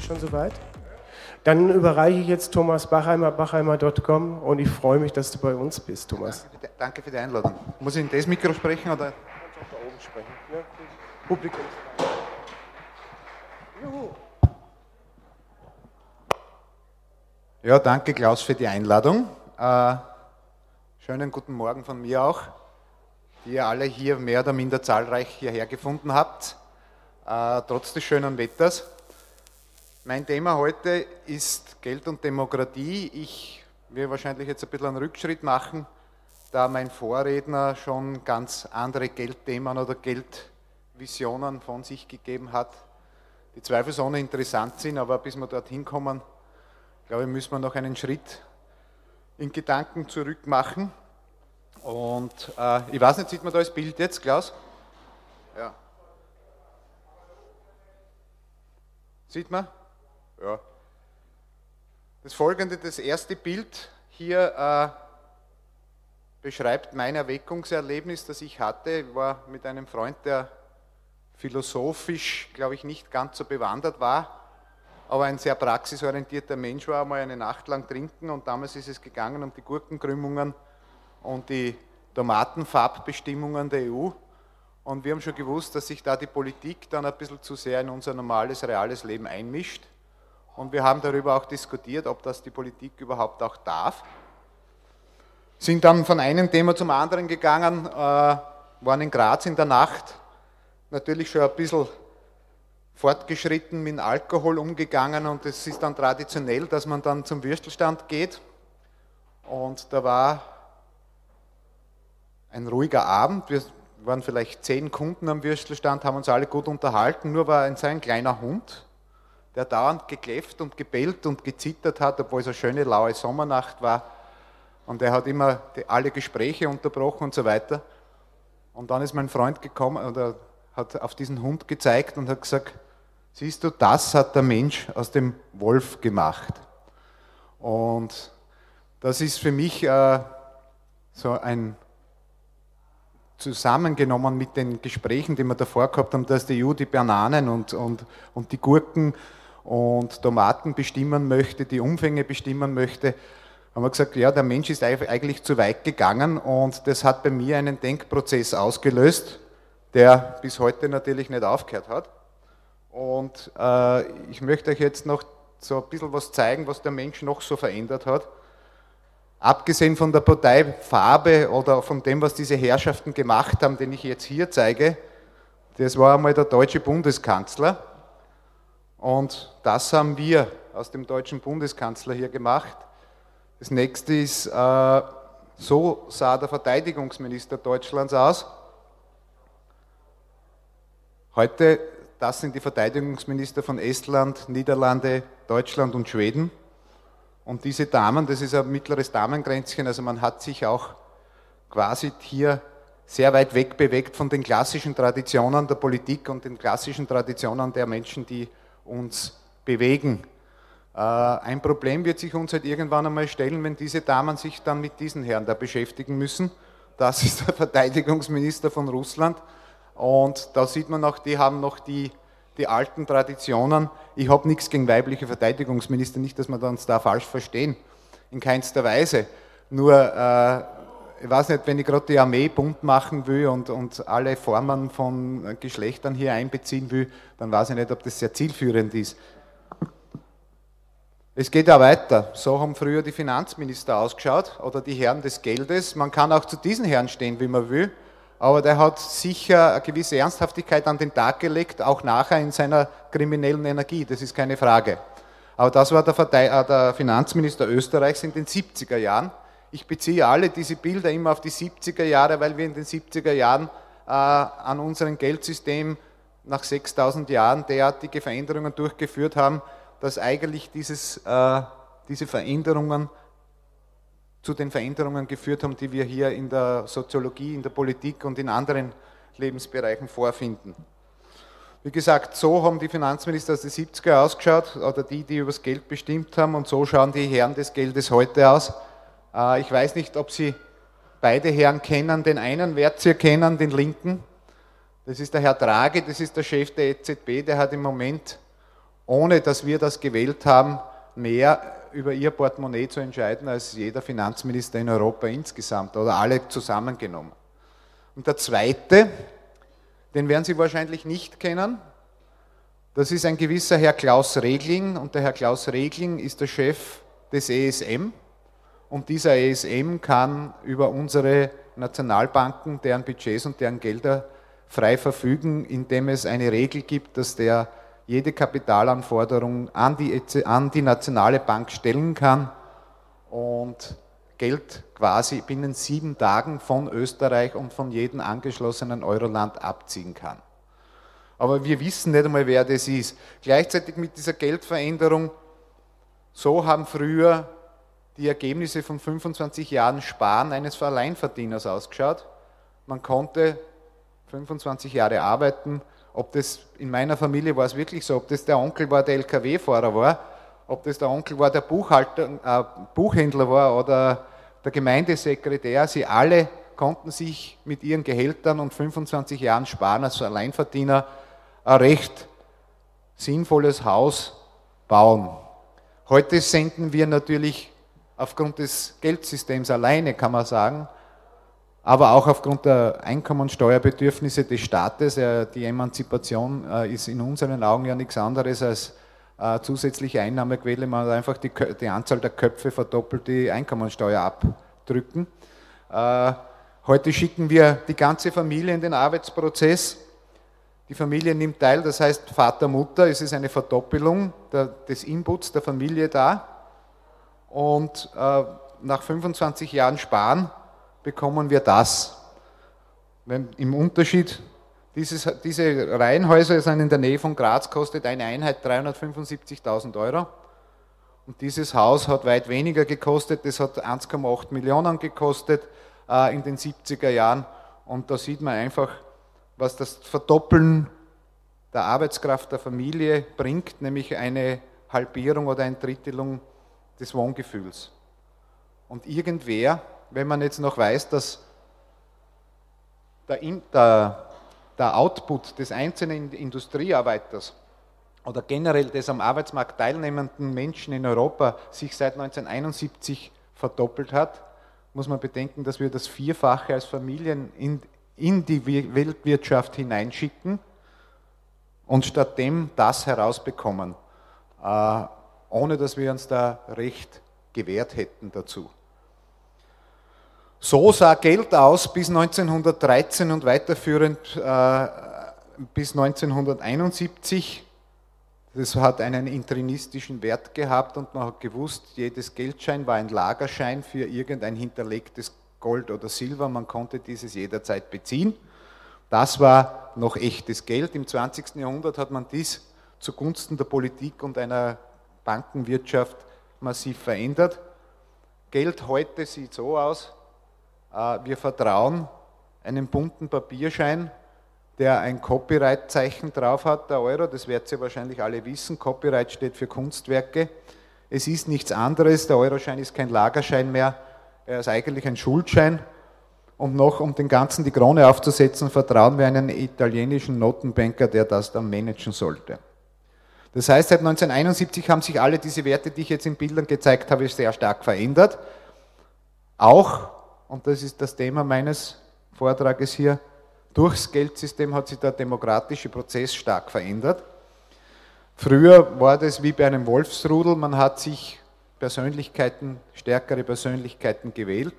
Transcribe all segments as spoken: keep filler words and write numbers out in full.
schon soweit? Dann überreiche ich jetzt Thomas Bachheimer, bachheimer punkt com und ich freue mich, dass du bei uns bist, Thomas. Danke für die, danke für die Einladung. Muss ich in das Mikro sprechen oder? Du kannst auch da oben sprechen. Ja, Publikum. Juhu. Ja, danke Klaus für die Einladung. Äh, schönen guten Morgen von mir auch, die ihr alle hier mehr oder minder zahlreich hierher gefunden habt, äh, trotz des schönen Wetters. Mein Thema heute ist Geld und Demokratie. Ich werde wahrscheinlich jetzt ein bisschen einen Rückschritt machen, da mein Vorredner schon ganz andere Geldthemen oder Geldvisionen von sich gegeben hat, die zweifelsohne interessant sind, aber bis wir dorthin kommen, glaube ich, müssen wir noch einen Schritt in Gedanken zurück machen. Und äh, ich weiß nicht, sieht man da das Bild jetzt, Klaus? Ja. Sieht man? Ja. Das folgende, das erste Bild hier äh, beschreibt mein Erweckungserlebnis, das ich hatte. Ich war mit einem Freund, der philosophisch, glaube ich, nicht ganz so bewandert war, aber ein sehr praxisorientierter Mensch war, mal eine Nacht lang trinken und damals ist es gegangen um die Gurkenkrümmungen und die Tomatenfarbbestimmungen der E U und wir haben schon gewusst, dass sich da die Politik dann ein bisschen zu sehr in unser normales, reales Leben einmischt und wir haben darüber auch diskutiert, ob das die Politik überhaupt auch darf. Sind dann von einem Thema zum anderen gegangen, äh, waren in Graz in der Nacht, natürlich schon ein bisschen fortgeschritten mit Alkohol umgegangen und es ist dann traditionell, dass man dann zum Würstelstand geht und da war ein ruhiger Abend, wir waren vielleicht zehn Kunden am Würstelstand, haben uns alle gut unterhalten, nur war ein so ein kleiner Hund, der dauernd gekläfft und gebellt und gezittert hat, obwohl es eine schöne laue Sommernacht war und er hat immer die, alle Gespräche unterbrochen und so weiter und dann ist mein Freund gekommen oder hat auf diesen Hund gezeigt und hat gesagt, siehst du, das hat der Mensch aus dem Wolf gemacht. Und das ist für mich äh, so ein zusammengenommen mit den Gesprächen, die wir davor gehabt haben, dass die E U die Bananen und, und, und die Gurken und Tomaten bestimmen möchte, die Umfänge bestimmen möchte, haben wir gesagt, ja, der Mensch ist eigentlich zu weit gegangen und das hat bei mir einen Denkprozess ausgelöst, der bis heute natürlich nicht aufgehört hat. Und äh, ich möchte euch jetzt noch so ein bisschen was zeigen, was der Mensch noch so verändert hat. Abgesehen von der Parteifarbe oder von dem, was diese Herrschaften gemacht haben, den ich jetzt hier zeige, das war einmal der deutsche Bundeskanzler. Und das haben wir aus dem deutschen Bundeskanzler hier gemacht. Das nächste ist, äh, so sah der Verteidigungsminister Deutschlands aus. Heute, das sind die Verteidigungsminister von Estland, Niederlande, Deutschland und Schweden. Und diese Damen, das ist ein mittleres Damengrenzchen, also man hat sich auch quasi hier sehr weit weg bewegt von den klassischen Traditionen der Politik und den klassischen Traditionen der Menschen, die uns bewegen. Ein Problem wird sich uns halt irgendwann einmal stellen, wenn diese Damen sich dann mit diesen Herren da beschäftigen müssen. Das ist der Verteidigungsminister von Russland. Und da sieht man auch, die haben noch die, die alten Traditionen. Ich habe nichts gegen weibliche Verteidigungsminister, nicht, dass wir uns da falsch verstehen, in keinster Weise. Nur, äh, ich weiß nicht, wenn ich gerade die Armee bunt machen will und, und alle Formen von Geschlechtern hier einbeziehen will, dann weiß ich nicht, ob das sehr zielführend ist. Es geht ja weiter. So haben früher die Finanzminister ausgeschaut oder die Herren des Geldes. Man kann auch zu diesen Herren stehen, wie man will. Aber der hat sicher eine gewisse Ernsthaftigkeit an den Tag gelegt, auch nachher in seiner kriminellen Energie, das ist keine Frage. Aber das war der, Partei, äh, der Finanzminister Österreichs in den siebziger Jahren. Ich beziehe alle diese Bilder immer auf die siebziger Jahre, weil wir in den siebziger Jahren äh, an unserem Geldsystem nach sechstausend Jahren derartige Veränderungen durchgeführt haben, dass eigentlich dieses, äh, diese Veränderungen zu den Veränderungen geführt haben, die wir hier in der Soziologie, in der Politik und in anderen Lebensbereichen vorfinden. Wie gesagt, so haben die Finanzminister aus den siebziger ausgeschaut, oder die, die über das Geld bestimmt haben, und so schauen die Herren des Geldes heute aus. Ich weiß nicht, ob Sie beide Herren kennen. Den einen werdet ihr kennen, den linken. Das ist der Herr Draghi, das ist der Chef der E Z B, der hat im Moment ohne dass wir das gewählt haben, mehr über ihr Portemonnaie zu entscheiden als jeder Finanzminister in Europa insgesamt oder alle zusammengenommen. Und der zweite, den werden Sie wahrscheinlich nicht kennen, das ist ein gewisser Herr Klaus Regling, und der Herr Klaus Regling ist der Chef des E S M, und dieser E S M kann über unsere Nationalbanken, deren Budgets und deren Gelder frei verfügen, indem es eine Regel gibt, dass der jede Kapitalanforderung an die, an die nationale Bank stellen kann und Geld quasi binnen sieben Tagen von Österreich und von jedem angeschlossenen Euroland abziehen kann. Aber wir wissen nicht einmal, wer das ist. Gleichzeitig mit dieser Geldveränderung, so haben früher die Ergebnisse von fünfundzwanzig Jahren Sparen eines Alleinverdieners ausgeschaut. Man konnte fünfundzwanzig Jahre arbeiten, ob das in meiner Familie war es wirklich so, ob das der Onkel war, der L K W-Fahrer war, ob das der Onkel war, der Buchhalter, äh, Buchhändler war oder der Gemeindesekretär, sie alle konnten sich mit ihren Gehältern und fünfundzwanzig Jahren Sparen als Alleinverdiener ein recht sinnvolles Haus bauen. Heute senden wir natürlich aufgrund des Geldsystems alleine, kann man sagen, aber auch aufgrund der Einkommensteuerbedürfnisse des Staates. Die Emanzipation ist in unseren Augen ja nichts anderes als zusätzliche Einnahmequelle. Man hat einfach die, die Anzahl der Köpfe verdoppelt, die Einkommensteuer abdrücken. Heute schicken wir die ganze Familie in den Arbeitsprozess. Die Familie nimmt teil, das heißt Vater, Mutter, es ist eine Verdoppelung der, des Inputs der Familie da. Und äh, nach fünfundzwanzig Jahren Sparen bekommen wir das. Wenn, im Unterschied, dieses, diese Reihenhäuser sind in der Nähe von Graz, kostet eine Einheit dreihundertfünfundsiebzigtausend Euro. Und dieses Haus hat weit weniger gekostet, das hat eins Komma acht Millionen gekostet äh, in den siebziger Jahren. Und da sieht man einfach, was das Verdoppeln der Arbeitskraft der Familie bringt, nämlich eine Halbierung oder eine Drittelung des Wohngefühls. Und irgendwer, wenn man jetzt noch weiß, dass der, der, der Output des einzelnen Industriearbeiters oder generell des am Arbeitsmarkt teilnehmenden Menschen in Europa sich seit neunzehnhunderteinundsiebzig verdoppelt hat, muss man bedenken, dass wir das Vierfache als Familien in in die Weltwirtschaft hineinschicken und stattdem das herausbekommen, äh, ohne dass wir uns da Recht gewährt hätten dazu. So sah Geld aus bis neunzehnhundertdreizehn und weiterführend äh, bis neunzehnhunderteinundsiebzig. Das hat einen intrinistischen Wert gehabt und man hat gewusst, jedes Geldschein war ein Lagerschein für irgendein hinterlegtes Gold oder Silber, man konnte dieses jederzeit beziehen. Das war noch echtes Geld. Im zwanzigsten Jahrhundert hat man dies zugunsten der Politik und einer Bankenwirtschaft massiv verändert. Geld heute sieht so aus, wir vertrauen einem bunten Papierschein, der ein Copyright-Zeichen drauf hat, der Euro, das werdet ihr wahrscheinlich alle wissen, Copyright steht für Kunstwerke. Es ist nichts anderes, der Euroschein ist kein Lagerschein mehr, er ist eigentlich ein Schuldschein, und noch, um den Ganzen die Krone aufzusetzen, vertrauen wir einen italienischen Notenbanker, der das dann managen sollte. Das heißt, seit neunzehnhunderteinundsiebzig haben sich alle diese Werte, die ich jetzt in Bildern gezeigt habe, sehr stark verändert. Auch, und das ist das Thema meines Vortrages hier, durchs Geldsystem hat sich der demokratische Prozess stark verändert. Früher war das wie bei einem Wolfsrudel, man hat sich Persönlichkeiten, stärkere Persönlichkeiten gewählt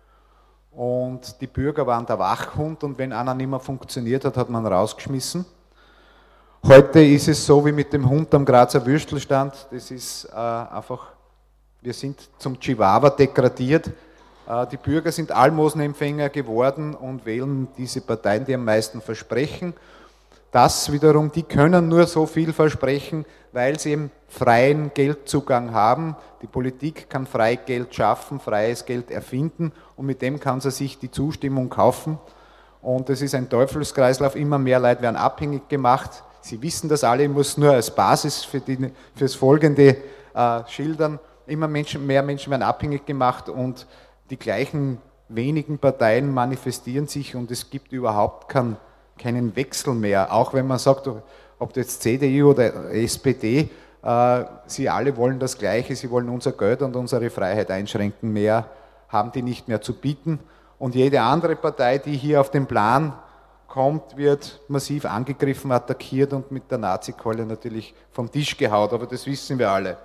und die Bürger waren der Wachhund und wenn einer nicht mehr funktioniert hat, hat man rausgeschmissen. Heute ist es so wie mit dem Hund am Grazer Würstelstand, das ist äh, einfach, wir sind zum Chihuahua degradiert, äh, die Bürger sind Almosenempfänger geworden und wählen diese Parteien, die am meisten versprechen. Das wiederum, die können nur so viel versprechen, weil sie eben freien Geldzugang haben. Die Politik kann frei Geld schaffen, freies Geld erfinden und mit dem kann sie sich die Zustimmung kaufen. Und das ist ein Teufelskreislauf, immer mehr Leute werden abhängig gemacht. Sie wissen das alle, ich muss nur als Basis für, die, für das Folgende äh, schildern. Immer Menschen, mehr Menschen werden abhängig gemacht und die gleichen wenigen Parteien manifestieren sich und es gibt überhaupt keinen keinen Wechsel mehr, auch wenn man sagt, ob das C D U oder S P D, Sie alle wollen das Gleiche, sie wollen unser Geld und unsere Freiheit einschränken. Mehr haben die nicht mehr zu bieten. Und jede andere Partei, die hier auf den Plan kommt, wird massiv angegriffen, attackiert und mit der Nazi-Keule natürlich vom Tisch gehaut. Aber das wissen wir alle.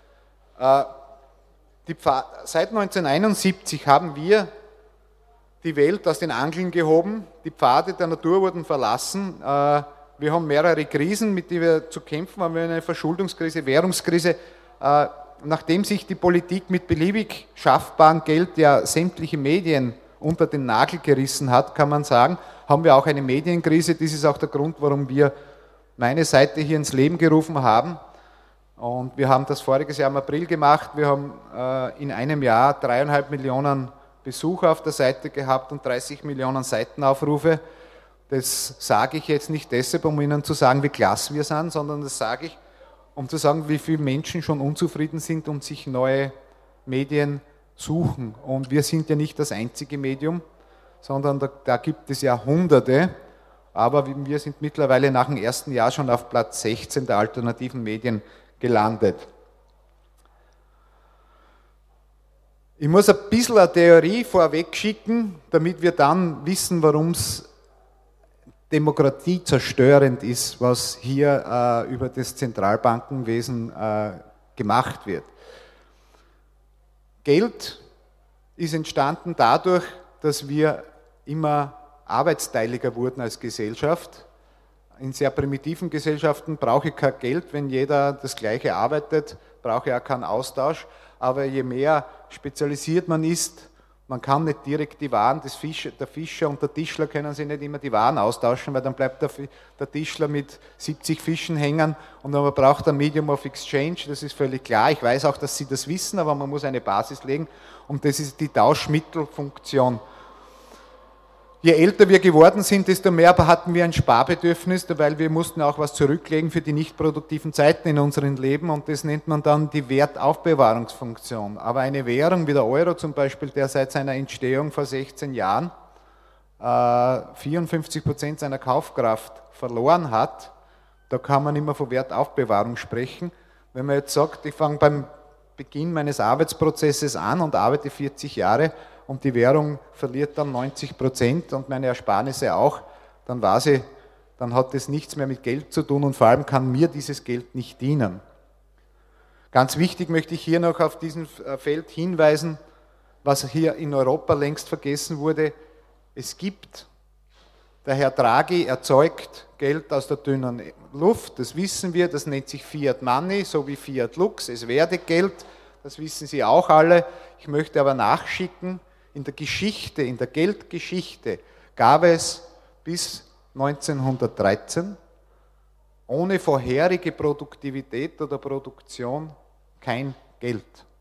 Die Seit neunzehnhunderteinundsiebzig haben wir die Welt aus den Angeln gehoben, die Pfade der Natur wurden verlassen. Wir haben mehrere Krisen, mit denen wir zu kämpfen haben. Wir haben eine Verschuldungskrise, Währungskrise. Nachdem sich die Politik mit beliebig schaffbarem Geld ja sämtliche Medien unter den Nagel gerissen hat, kann man sagen, haben wir auch eine Medienkrise. Das ist auch der Grund, warum wir meine Seite hier ins Leben gerufen haben. Und wir haben das voriges Jahr im April gemacht. Wir haben äh, in einem Jahr dreieinhalb Millionen Besucher auf der Seite gehabt und dreißig Millionen Seitenaufrufe. Das sage ich jetzt nicht deshalb, um Ihnen zu sagen, wie klasse wir sind, sondern das sage ich, um zu sagen, wie viele Menschen schon unzufrieden sind und sich neue Medien suchen. Und wir sind ja nicht das einzige Medium, sondern da, da gibt es ja Hunderte, aber wir sind mittlerweile nach dem ersten Jahr schon auf Platz sechzehn der alternativen Medien gelandet. Ich muss ein bisschen eine Theorie vorweg schicken, damit wir dann wissen, warum es demokratiezerstörend ist, was hier äh, über das Zentralbankenwesen äh, gemacht wird. Geld ist entstanden dadurch, dass wir immer arbeitsteiliger wurden als Gesellschaft. In sehr primitiven Gesellschaften brauche ich kein Geld, wenn jeder das Gleiche arbeitet, brauche ich auch keinen Austausch. Aber je mehr spezialisiert man ist, man kann nicht direkt die Waren, des Fischer, der Fischer und der Tischler können sich nicht immer die Waren austauschen, weil dann bleibt der, der Tischler mit siebzig Fischen hängen und man braucht ein Medium of Exchange, das ist völlig klar. Ich weiß auch, dass Sie das wissen, aber man muss eine Basis legen und das ist die Tauschmittelfunktion. Je älter wir geworden sind, desto mehr hatten wir ein Sparbedürfnis, weil wir mussten auch was zurücklegen für die nicht produktiven Zeiten in unserem Leben und das nennt man dann die Wertaufbewahrungsfunktion. Aber eine Währung wie der Euro zum Beispiel, der seit seiner Entstehung vor sechzehn Jahren äh, vierundfünfzig Prozent seiner Kaufkraft verloren hat, da kann man immer von Wertaufbewahrung sprechen. Wenn man jetzt sagt, ich fange beim Beginn meines Arbeitsprozesses an und arbeite vierzig Jahre, und die Währung verliert dann neunzig Prozent und meine Ersparnisse auch, dann weiß ich, dann hat das nichts mehr mit Geld zu tun und vor allem kann mir dieses Geld nicht dienen. Ganz wichtig möchte ich hier noch auf diesem Feld hinweisen, was hier in Europa längst vergessen wurde. Es gibt, der Herr Draghi erzeugt Geld aus der dünnen Luft, das wissen wir, das nennt sich Fiat Money, so wie Fiat Lux, es werde Geld, das wissen Sie auch alle. Ich möchte aber nachschicken, in der Geschichte, in der Geldgeschichte gab es bis neunzehnhundertdreizehn ohne vorherige Produktivität oder Produktion kein Geld.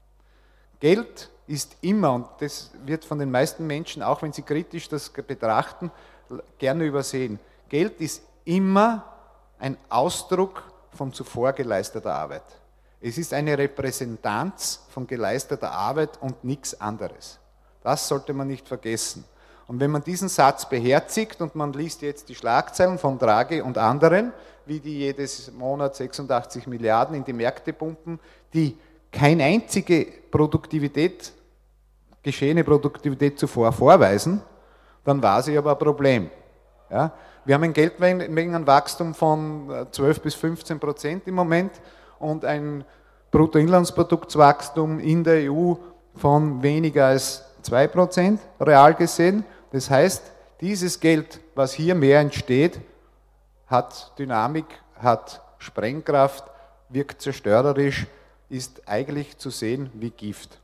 Geld ist immer, und das wird von den meisten Menschen, auch wenn sie kritisch das betrachten, gerne übersehen, Geld ist immer ein Ausdruck von zuvor geleisteter Arbeit. Es ist eine Repräsentanz von geleisteter Arbeit und nichts anderes. Das sollte man nicht vergessen. Und wenn man diesen Satz beherzigt und man liest jetzt die Schlagzeilen von Draghi und anderen, wie die jedes Monat sechsundachtzig Milliarden in die Märkte pumpen, die keine einzige Produktivität, geschehene Produktivität zuvor vorweisen, dann war sie aber ein Problem. Ja? Wir haben ein Geldmengenwachstum von zwölf bis fünfzehn Prozent im Moment und ein Bruttoinlandsproduktswachstum in der E U von weniger als zwei Prozent real gesehen. Das heißt, dieses Geld, was hier mehr entsteht, hat Dynamik, hat Sprengkraft, wirkt zerstörerisch, ist eigentlich zu sehen wie Gift.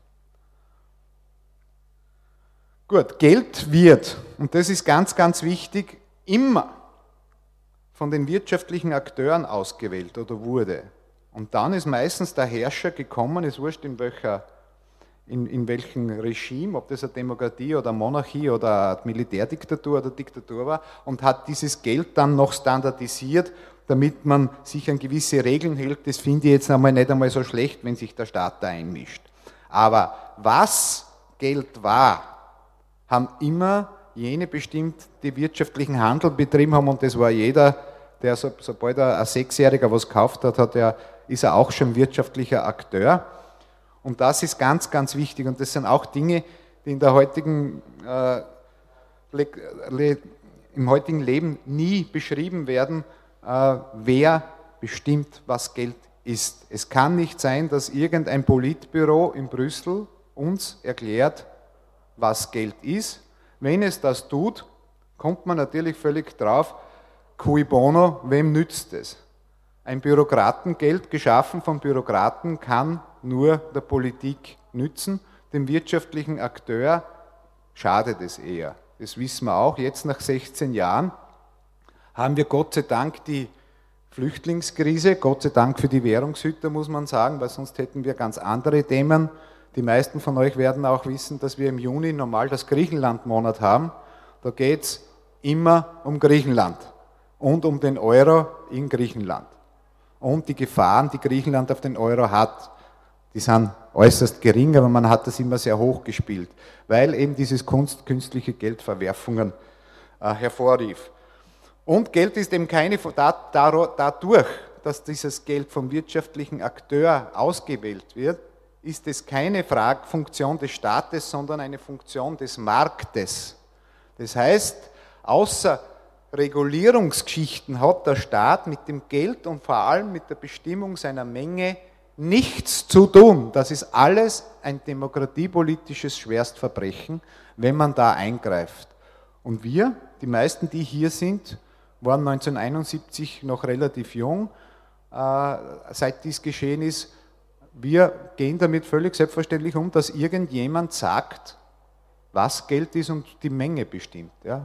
Gut, Geld wird, und das ist ganz, ganz wichtig, immer von den wirtschaftlichen Akteuren ausgewählt oder wurde. Und dann ist meistens der Herrscher gekommen, ist wurscht in welcher In, in welchem Regime, ob das eine Demokratie oder eine Monarchie oder eine Militärdiktatur oder Diktatur war, und hat dieses Geld dann noch standardisiert, damit man sich an gewisse Regeln hält. Das finde ich jetzt einmal nicht einmal so schlecht, wenn sich der Staat da einmischt. Aber was Geld war, haben immer jene bestimmt, die wirtschaftlichen Handel betrieben haben, und das war jeder, der so, sobald er ein Sechsjähriger was gekauft hat, hat er ist er auch schon wirtschaftlicher Akteur. Und das ist ganz, ganz wichtig. Und das sind auch Dinge, die in der heutigen, äh, im heutigen Leben nie beschrieben werden, äh, wer bestimmt, was Geld ist. Es kann nicht sein, dass irgendein Politbüro in Brüssel uns erklärt, was Geld ist. Wenn es das tut, kommt man natürlich völlig drauf, cui bono, wem nützt es? Ein Bürokratengeld, geschaffen von Bürokraten, kann nur der Politik nützen. Dem wirtschaftlichen Akteur schadet es eher. Das wissen wir auch. Jetzt nach sechzehn Jahren haben wir Gott sei Dank die Flüchtlingskrise, Gott sei Dank für die Währungshüter, muss man sagen, weil sonst hätten wir ganz andere Themen. Die meisten von euch werden auch wissen, dass wir im Juni normal das Griechenland-Monat haben. Da geht es immer um Griechenland und um den Euro in Griechenland. Und die Gefahren, die Griechenland auf den Euro hat, die sind äußerst gering, aber man hat das immer sehr hoch gespielt, weil eben dieses Kunst, künstliche Geldverwerfungen äh, hervorrief. Und Geld ist eben keine, dadurch, dass dieses Geld vom wirtschaftlichen Akteur ausgewählt wird, ist es keine Frage, Funktion des Staates, sondern eine Funktion des Marktes. Das heißt, außer Regulierungsgeschichten hat der Staat mit dem Geld und vor allem mit der Bestimmung seiner Menge nichts zu tun. Das ist alles ein demokratiepolitisches Schwerstverbrechen, wenn man da eingreift. Und wir, die meisten, die hier sind, waren neunzehnhunderteinundsiebzig noch relativ jung, äh, seit dies geschehen ist. Wir gehen damit völlig selbstverständlich um, dass irgendjemand sagt, was Geld ist und die Menge bestimmt. Ja?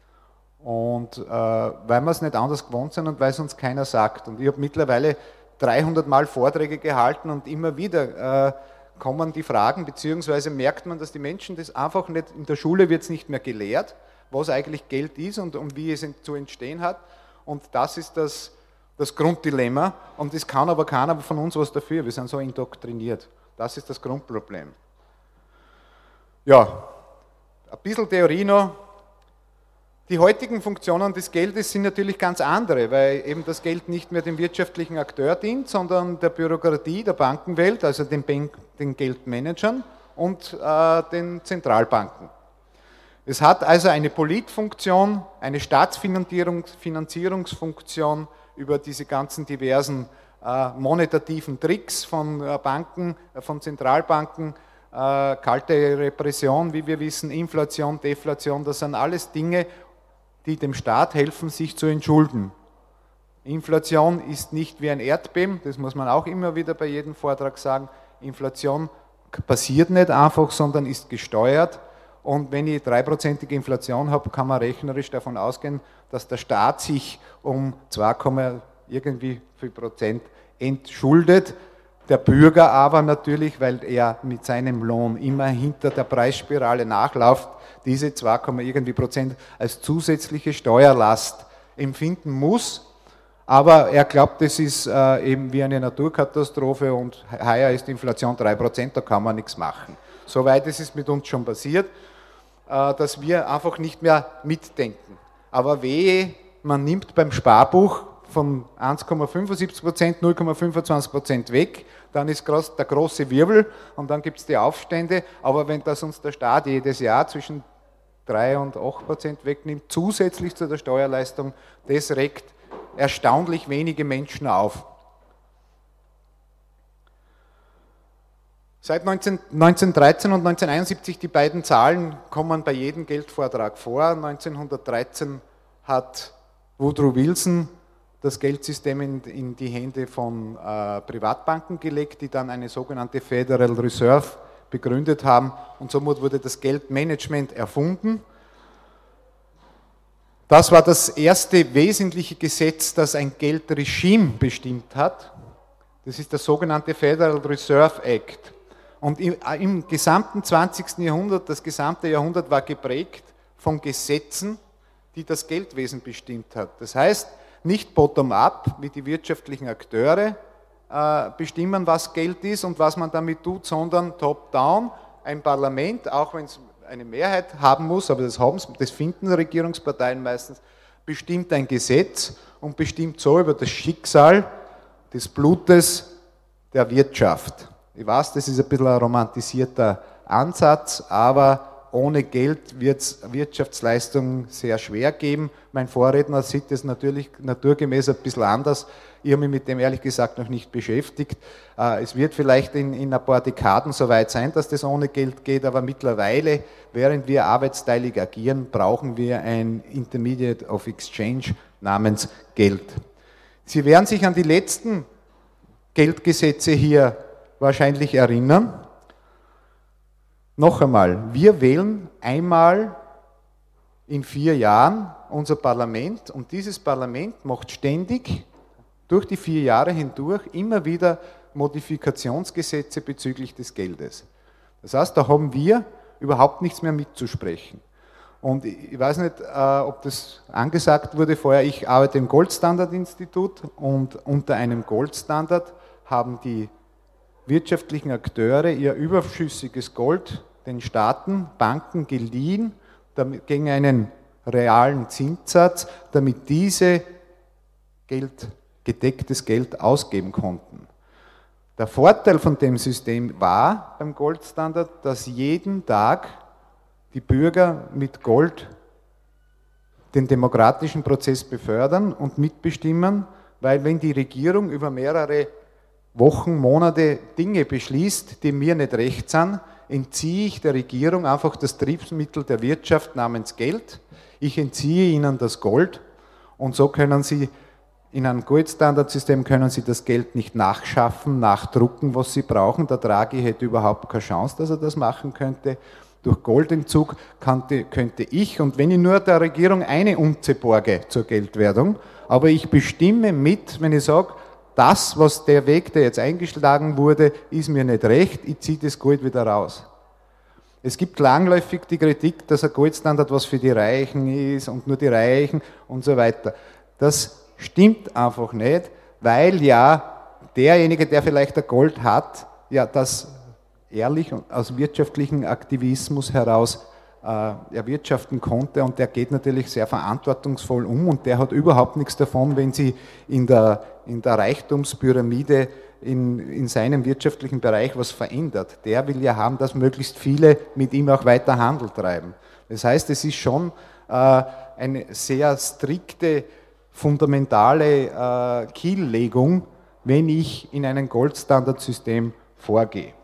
Und äh, weil wir es nicht anders gewohnt sind und weil es uns keiner sagt. Und ich habe mittlerweile dreihundert Mal Vorträge gehalten und immer wieder äh, kommen die Fragen, beziehungsweise merkt man, dass die Menschen das einfach nicht, in der Schule wird es nicht mehr gelehrt, was eigentlich Geld ist und, und wie es zu entstehen hat. Und das ist das, das Grunddilemma. Und es kann aber keiner von uns was dafür. Wir sind so indoktriniert. Das ist das Grundproblem. Ja, ein bisschen Theorie noch. Die heutigen Funktionen des Geldes sind natürlich ganz andere, weil eben das Geld nicht mehr dem wirtschaftlichen Akteur dient, sondern der Bürokratie, der Bankenwelt, also den, Bank, den Geldmanagern und äh, den Zentralbanken. Es hat also eine Politfunktion, eine Staatsfinanzierungsfunktion über diese ganzen diversen äh, monetativen Tricks von äh, Banken, äh, von Zentralbanken, äh, kalte Repression, wie wir wissen, Inflation, Deflation, das sind alles Dinge, die dem Staat helfen, sich zu entschulden. Inflation ist nicht wie ein Erdbeben, das muss man auch immer wieder bei jedem Vortrag sagen. Inflation passiert nicht einfach, sondern ist gesteuert. Und wenn ich dreiprozentige Inflation habe, kann man rechnerisch davon ausgehen, dass der Staat sich um zwei, irgendwie viel Prozent entschuldet. Der Bürger aber natürlich, weil er mit seinem Lohn immer hinter der Preisspirale nachläuft, diese zwei, irgendwie Prozent als zusätzliche Steuerlast empfinden muss. Aber er glaubt, das ist äh, eben wie eine Naturkatastrophe und heuer ist die Inflation drei Prozent, da kann man nichts machen. Soweit ist es mit uns schon passiert, äh, dass wir einfach nicht mehr mitdenken. Aber wehe, man nimmt beim Sparbuch von eins Komma fünfundsiebzig Prozent, null Komma fünfundzwanzig Prozent weg, dann ist der große Wirbel und dann gibt es die Aufstände. Aber wenn das uns der Staat jedes Jahr zwischen drei und acht Prozent wegnimmt, zusätzlich zu der Steuerleistung, das regt erstaunlich wenige Menschen auf. Seit neunzehnhundertdreizehn und neunzehnhunderteinundsiebzig, die beiden Zahlen kommen bei jedem Geldvortrag vor. neunzehnhundertdreizehn hat Woodrow Wilson das Geldsystem in, in die Hände von äh, Privatbanken gelegt, die dann eine sogenannte Federal Reserve begründet haben und somit wurde das Geldmanagement erfunden. Das war das erste wesentliche Gesetz, das ein Geldregime bestimmt hat. Das ist der sogenannte Federal Reserve Act. Und im, im gesamten zwanzigsten Jahrhundert, das gesamte Jahrhundert war geprägt von Gesetzen, die das Geldwesen bestimmt hat. Das heißt, nicht bottom-up, wie die wirtschaftlichen Akteure äh, bestimmen, was Geld ist und was man damit tut, sondern top-down, ein Parlament, auch wenn es eine Mehrheit haben muss, aber das, haben, das finden Regierungsparteien meistens, bestimmt ein Gesetz und bestimmt so über das Schicksal des Blutes der Wirtschaft. Ich weiß, das ist ein bisschen ein romantisierter Ansatz, aber ohne Geld wird es Wirtschaftsleistungen sehr schwer geben. Mein Vorredner sieht es natürlich naturgemäß ein bisschen anders. Ich habe mich mit dem ehrlich gesagt noch nicht beschäftigt. Es wird vielleicht in, in ein paar Dekaden soweit sein, dass das ohne Geld geht, aber mittlerweile, während wir arbeitsteilig agieren, brauchen wir ein Intermediate of Exchange namens Geld. Sie werden sich an die letzten Geldgesetze hier wahrscheinlich erinnern. Noch einmal, wir wählen einmal in vier Jahren unser Parlament und dieses Parlament macht ständig durch die vier Jahre hindurch immer wieder Modifikationsgesetze bezüglich des Geldes. Das heißt, da haben wir überhaupt nichts mehr mitzusprechen. Und ich weiß nicht, ob das angesagt wurde vorher, ich arbeite im Goldstandard-Institut und unter einem Goldstandard haben die wirtschaftlichen Akteure ihr überschüssiges Gold den Staaten, Banken geliehen, damit, gegen einen realen Zinssatz, damit diese Geld, gedecktes Geld ausgeben konnten. Der Vorteil von dem System war beim Goldstandard, dass jeden Tag die Bürger mit Gold den demokratischen Prozess befördern und mitbestimmen, weil wenn die Regierung über mehrere Wochen, Monate Dinge beschließt, die mir nicht recht sind, entziehe ich der Regierung einfach das Triebsmittel der Wirtschaft namens Geld. Ich entziehe ihnen das Gold und so können sie in einem Goldstandardsystem können sie das Geld nicht nachschaffen, nachdrucken, was sie brauchen. Der Draghi hätte überhaupt keine Chance, dass er das machen könnte. Durch Goldentzug könnte, könnte ich, und wenn ich nur der Regierung eine Unze borge zur Geldwerdung, aber ich bestimme mit, wenn ich sage, das, was der Weg, der jetzt eingeschlagen wurde, ist mir nicht recht, ich ziehe das Gold wieder raus. Es gibt langläufig die Kritik, dass ein Goldstandard was für die Reichen ist und nur die Reichen und so weiter. Das stimmt einfach nicht, weil ja derjenige, der vielleicht ein Gold hat, ja das ehrlich und aus wirtschaftlichem Aktivismus heraus äh, erwirtschaften konnte und der geht natürlich sehr verantwortungsvoll um und der hat überhaupt nichts davon, wenn sie in der, in der Reichtumspyramide in, in seinem wirtschaftlichen Bereich was verändert. Der will ja haben, dass möglichst viele mit ihm auch weiter Handel treiben. Das heißt, es ist schon äh, eine sehr strikte, fundamentale äh, Kiellegung, wenn ich in einem Goldstandardsystem vorgehe.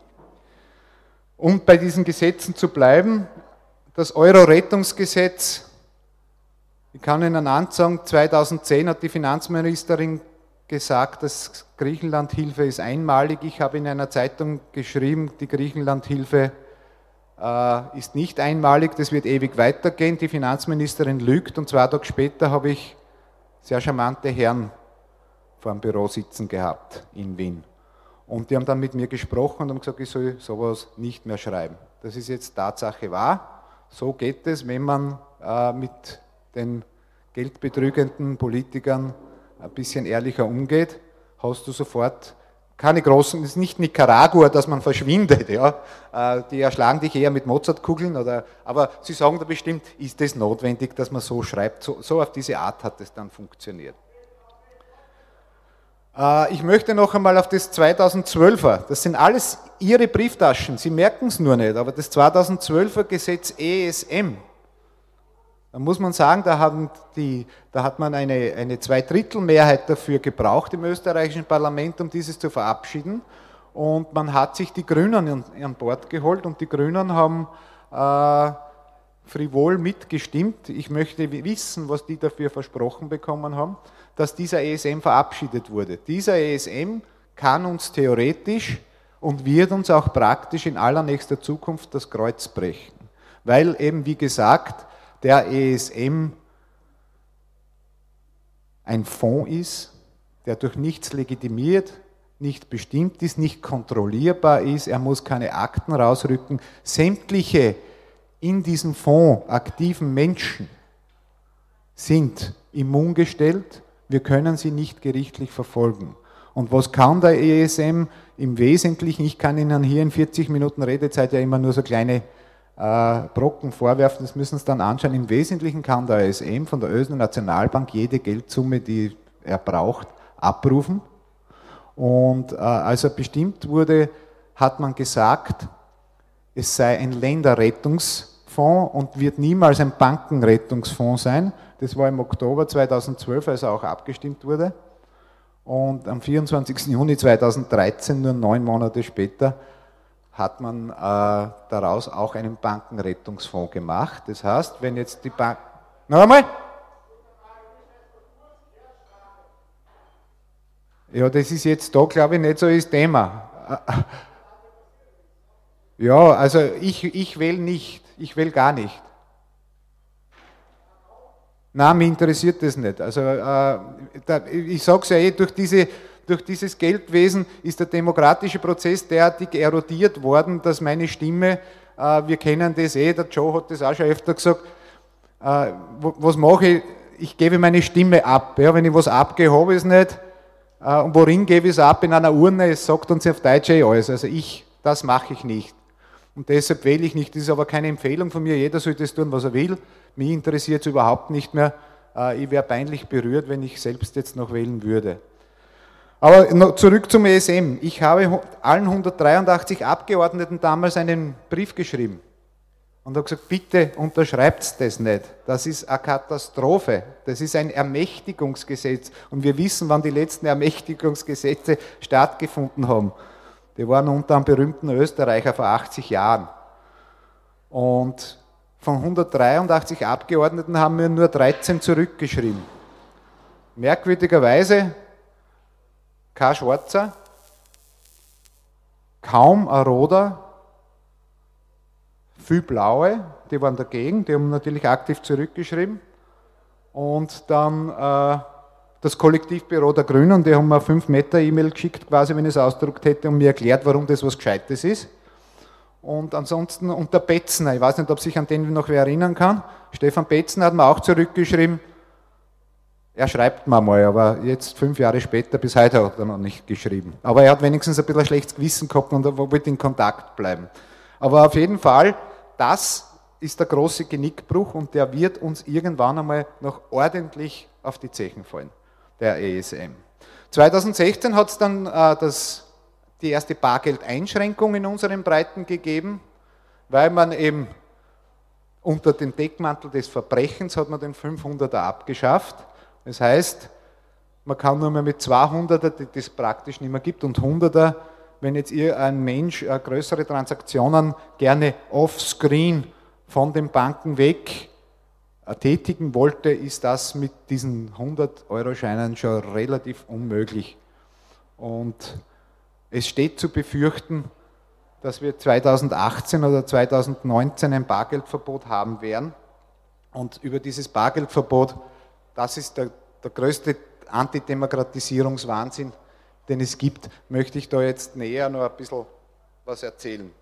Um bei diesen Gesetzen zu bleiben, das Euro-Rettungsgesetz, ich kann Ihnen ansagen, zweitausendzehn hat die Finanzministerin gesagt, dass Griechenlandhilfe ist einmalig. Ich habe in einer Zeitung geschrieben, die Griechenlandhilfe äh, ist nicht einmalig, das wird ewig weitergehen. Die Finanzministerin lügt und zwei Tage später habe ich sehr charmante Herren vor dem Büro sitzen gehabt in Wien. Und die haben dann mit mir gesprochen und haben gesagt, ich soll sowas nicht mehr schreiben. Das ist jetzt Tatsache wahr. So geht es, wenn man äh, mit den geldbetrügenden Politikern ein bisschen ehrlicher umgeht, hast du sofort keine großen, es ist nicht Nicaragua, dass man verschwindet, ja. Äh, die erschlagen dich eher mit Mozartkugeln, oder, aber sie sagen da bestimmt, ist es notwendig, dass man so schreibt. So, so auf diese Art hat es dann funktioniert. Ich möchte noch einmal auf das zweitausendzwölfer, das sind alles Ihre Brieftaschen, Sie merken es nur nicht, aber das zweitausendzwölfer Gesetz E S M, da muss man sagen, da, haben die, da hat man eine, eine Zweidrittelmehrheit dafür gebraucht im österreichischen Parlament, um dieses zu verabschieden, und man hat sich die Grünen an, an Bord geholt und die Grünen haben äh, frivol mitgestimmt. Ich möchte wissen, was die dafür versprochen bekommen haben, dass dieser E S M verabschiedet wurde. Dieser E S M kann uns theoretisch und wird uns auch praktisch in allernächster Zukunft das Kreuz brechen. Weil eben, wie gesagt, der E S M ein Fonds ist, der durch nichts legitimiert, nicht bestimmt ist, nicht kontrollierbar ist, er muss keine Akten rausrücken. Sämtliche in diesem Fonds aktiven Menschen sind immungestellt, wir können sie nicht gerichtlich verfolgen. Und was kann der E S M im Wesentlichen? Ich kann Ihnen hier in vierzig Minuten Redezeit ja immer nur so kleine äh, Brocken vorwerfen, das müssen Sie dann anschauen. Im Wesentlichen kann der E S M von der Österreichischen Nationalbank jede Geldsumme, die er braucht, abrufen. Und äh, als er bestimmt wurde, hat man gesagt, es sei ein Länderrettungsfonds und wird niemals ein Bankenrettungsfonds sein. Das war im Oktober zweitausendzwölf, als er auch abgestimmt wurde. Und am vierundzwanzigsten Juni zweitausenddreizehn, nur neun Monate später, hat man äh, daraus auch einen Bankenrettungsfonds gemacht. Das heißt, wenn jetzt die Bank... Noch einmal? Ja, das ist jetzt da, glaube ich, nicht so das Thema. Ja, also ich, ich will nicht, ich will gar nicht. Nein, mich interessiert das nicht. Also äh, da, ich sage es ja eh, durch, diese, durch dieses Geldwesen ist der demokratische Prozess derartig erodiert worden, dass meine Stimme, äh, wir kennen das eh, der Joe hat das auch schon öfter gesagt, äh, was mache ich? Ich gebe meine Stimme ab. Ja, wenn ich was abgebe, habe ich es nicht. Äh, und worin gebe ich es ab? In einer Urne, es sagt uns auf Deutsch eh alles. Also ich, das mache ich nicht. Und deshalb wähle ich nicht. Das ist aber keine Empfehlung von mir. Jeder soll das tun, was er will. Mich interessiert es überhaupt nicht mehr. Ich wäre peinlich berührt, wenn ich selbst jetzt noch wählen würde. Aber noch zurück zum E S M. Ich habe allen hundertdreiundachtzig Abgeordneten damals einen Brief geschrieben und habe gesagt, bitte unterschreibt das nicht. Das ist eine Katastrophe. Das ist ein Ermächtigungsgesetz. Und wir wissen, wann die letzten Ermächtigungsgesetze stattgefunden haben. Die waren unter einem berühmten Österreicher vor achtzig Jahren. Und von hundertdreiundachtzig Abgeordneten haben wir nur dreizehn zurückgeschrieben. Merkwürdigerweise kein Schwarzer, kaum ein Roter, viel Blaue, die waren dagegen, die haben natürlich aktiv zurückgeschrieben. Und dann äh, das Kollektivbüro der Grünen, die haben mir eine fünf Meter E-Mail geschickt, quasi, wenn ich es ausgedruckt hätte, und mir erklärt, warum das was Gescheites ist. Und ansonsten, und der Betzner, ich weiß nicht, ob sich an den noch wer erinnern kann, Stefan Betzner hat mir auch zurückgeschrieben, er schreibt mir mal, aber jetzt fünf Jahre später, bis heute hat er noch nicht geschrieben. Aber er hat wenigstens ein bisschen ein schlechtes Gewissen gehabt und er wollte in Kontakt bleiben. Aber auf jeden Fall, das ist der große Genickbruch und der wird uns irgendwann einmal noch ordentlich auf die Zechen fallen, der E S M. zweitausendsechzehn hat es dann äh, das die erste Bargeldeinschränkung in unseren Breiten gegeben, weil man eben unter dem Deckmantel des Verbrechens hat man den fünfhunderter abgeschafft. Das heißt, man kann nur mehr mit zweihunderter, die es praktisch nicht mehr gibt, und hunderter, wenn jetzt ihr ein Mensch äh, größere Transaktionen gerne offscreen von den Banken weg äh, tätigen wollte, ist das mit diesen hundert-Euro-Scheinen schon relativ unmöglich. Und es steht zu befürchten, dass wir zweitausendachtzehn oder zweitausendneunzehn ein Bargeldverbot haben werden. Und über dieses Bargeldverbot, das ist der, der größte Antidemokratisierungswahnsinn, den es gibt, möchte ich da jetzt näher noch ein bisschen was erzählen.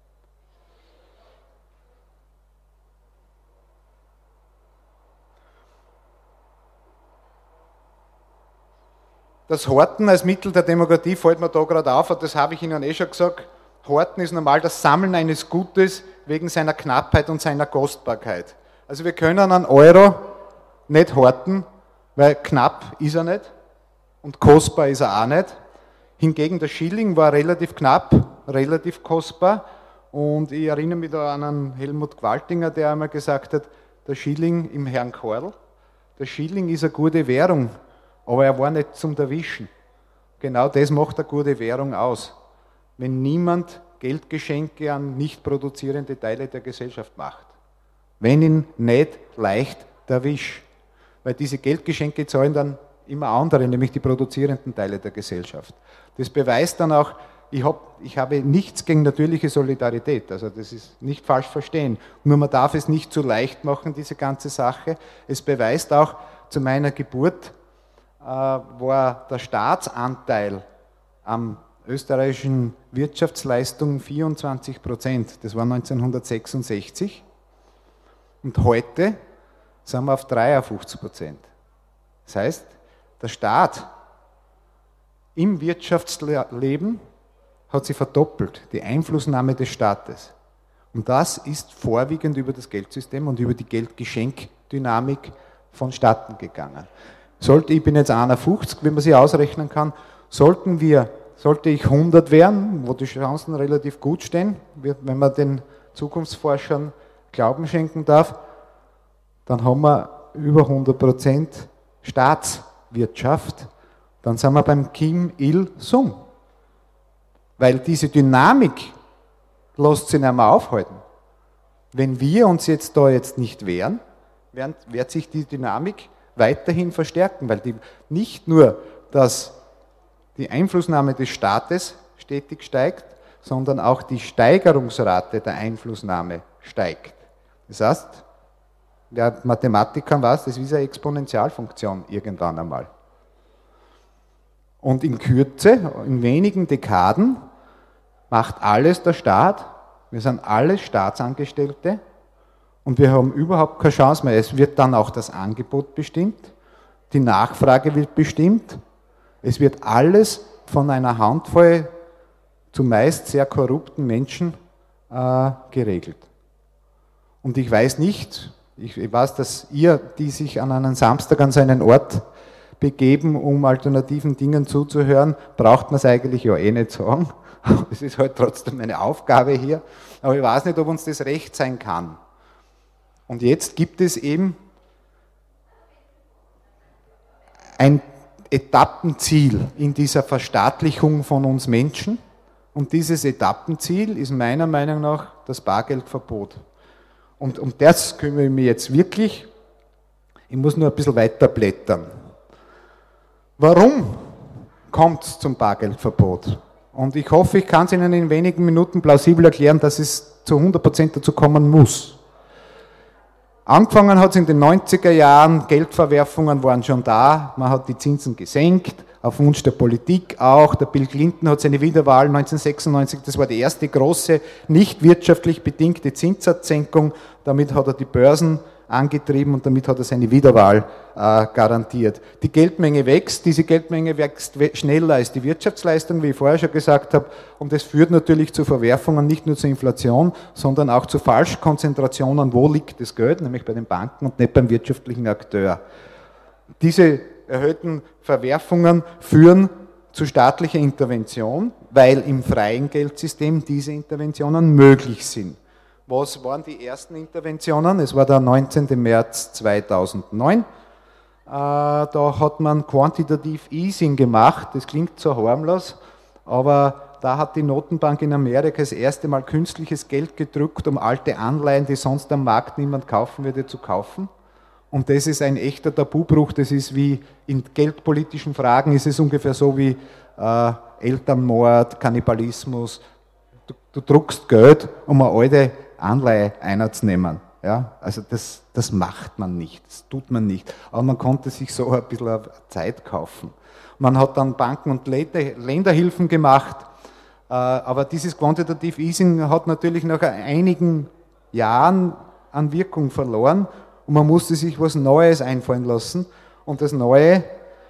Das Horten als Mittel der Demokratie fällt mir da gerade auf, und das habe ich Ihnen eh schon gesagt. Horten ist normal das Sammeln eines Gutes wegen seiner Knappheit und seiner Kostbarkeit. Also wir können einen Euro nicht horten, weil knapp ist er nicht und kostbar ist er auch nicht. Hingegen der Schilling war relativ knapp, relativ kostbar, und ich erinnere mich da an einen Helmut Gwaltinger, der einmal gesagt hat, der Schilling im Herrn Korl, der Schilling ist eine gute Währung, aber er war nicht zum Erwischen. Genau das macht eine gute Währung aus. Wenn niemand Geldgeschenke an nicht produzierende Teile der Gesellschaft macht. Wenn ihn nicht leicht erwischt. Weil diese Geldgeschenke zahlen dann immer andere, nämlich die produzierenden Teile der Gesellschaft. Das beweist dann auch, ich, hab, ich habe nichts gegen natürliche Solidarität, also das ist nicht falsch verstehen. Nur man darf es nicht zu leicht machen, diese ganze Sache. Es beweist auch, zu meiner Geburt äh, war der Staatsanteil am österreichischen Wirtschaftsleistung vierundzwanzig Prozent. Das war neunzehnhundertsechsundsechzig. Und heute sind wir auf dreiundfünfzig Prozent. Das heißt, der Staat im Wirtschaftsleben hat sich verdoppelt, die Einflussnahme des Staates. Und das ist vorwiegend über das Geldsystem und über die Geldgeschenkdynamik vonstatten gegangen. Sollte, ich bin jetzt einundfünfzig, wenn man sich ausrechnen kann, Sollten wir, sollte ich hundert werden, wo die Chancen relativ gut stehen, wenn man den Zukunftsforschern Glauben schenken darf, dann haben wir über hundert Prozent Staatswirtschaft, dann sind wir beim Kim Il-sung. Weil diese Dynamik lässt sich nicht mehr aufhalten. Wenn wir uns jetzt da jetzt nicht wehren, wird sich die Dynamik weiterhin verstärken, weil die, nicht nur, dass die Einflussnahme des Staates stetig steigt, sondern auch die Steigerungsrate der Einflussnahme steigt. Das heißt, der Mathematiker weiß, das ist eine Exponentialfunktion irgendwann einmal. Und in Kürze, in wenigen Dekaden, macht alles der Staat. Wir sind alle Staatsangestellte und wir haben überhaupt keine Chance mehr. Es wird dann auch das Angebot bestimmt, die Nachfrage wird bestimmt. Es wird alles von einer Handvoll zumeist sehr korrupten Menschen äh, geregelt. Und ich weiß nicht, ich weiß, dass ihr, die sich an einem Samstag an so einen Ort begeben, um alternativen Dingen zuzuhören, braucht man es eigentlich ja eh nicht sagen. Es ist halt trotzdem eine Aufgabe hier. Aber ich weiß nicht, ob uns das recht sein kann. Und jetzt gibt es eben ein Etappenziel in dieser Verstaatlichung von uns Menschen. Und dieses Etappenziel ist meiner Meinung nach das Bargeldverbot. Und um das kümmere ich mich jetzt wirklich. Ich muss nur ein bisschen weiter blättern. Warum kommt es zum Bargeldverbot? Und ich hoffe, ich kann es Ihnen in wenigen Minuten plausibel erklären, dass es zu hundert Prozent dazu kommen muss. Angefangen hat es in den neunziger Jahren, Geldverwerfungen waren schon da, man hat die Zinsen gesenkt, auf Wunsch der Politik auch. Der Bill Clinton hat seine Wiederwahl neunzehnhundertsechsundneunzig, das war die erste große, nicht wirtschaftlich bedingte Zinssatzsenkung, damit hat er die Börsen angetrieben und damit hat er seine Wiederwahl äh, garantiert. Die Geldmenge wächst, diese Geldmenge wächst schneller als die Wirtschaftsleistung, wie ich vorher schon gesagt habe, und das führt natürlich zu Verwerfungen, nicht nur zur Inflation, sondern auch zu Falschkonzentrationen, wo liegt das Geld, nämlich bei den Banken und nicht beim wirtschaftlichen Akteur. Diese erhöhten Verwerfungen führen zu staatlicher Intervention, weil im freien Geldsystem diese Interventionen möglich sind. Was waren die ersten Interventionen? Es war der neunzehnten März zweitausendneun. Da hat man Quantitative Easing gemacht. Das klingt so harmlos, aber da hat die Notenbank in Amerika das erste Mal künstliches Geld gedruckt, um alte Anleihen, die sonst am Markt niemand kaufen würde, zu kaufen. Und das ist ein echter Tabubruch. Das ist wie in geldpolitischen Fragen, ist es ungefähr so wie äh, Elternmord, Kannibalismus. Du, du druckst Geld, um eine alte Anleihe einzunehmen. Ja, also das, das macht man nicht, das tut man nicht. Aber man konnte sich so ein bisschen Zeit kaufen. Man hat dann Banken- und Länderhilfen gemacht, aber dieses Quantitative Easing hat natürlich nach einigen Jahren an Wirkung verloren und man musste sich was Neues einfallen lassen. Und das Neue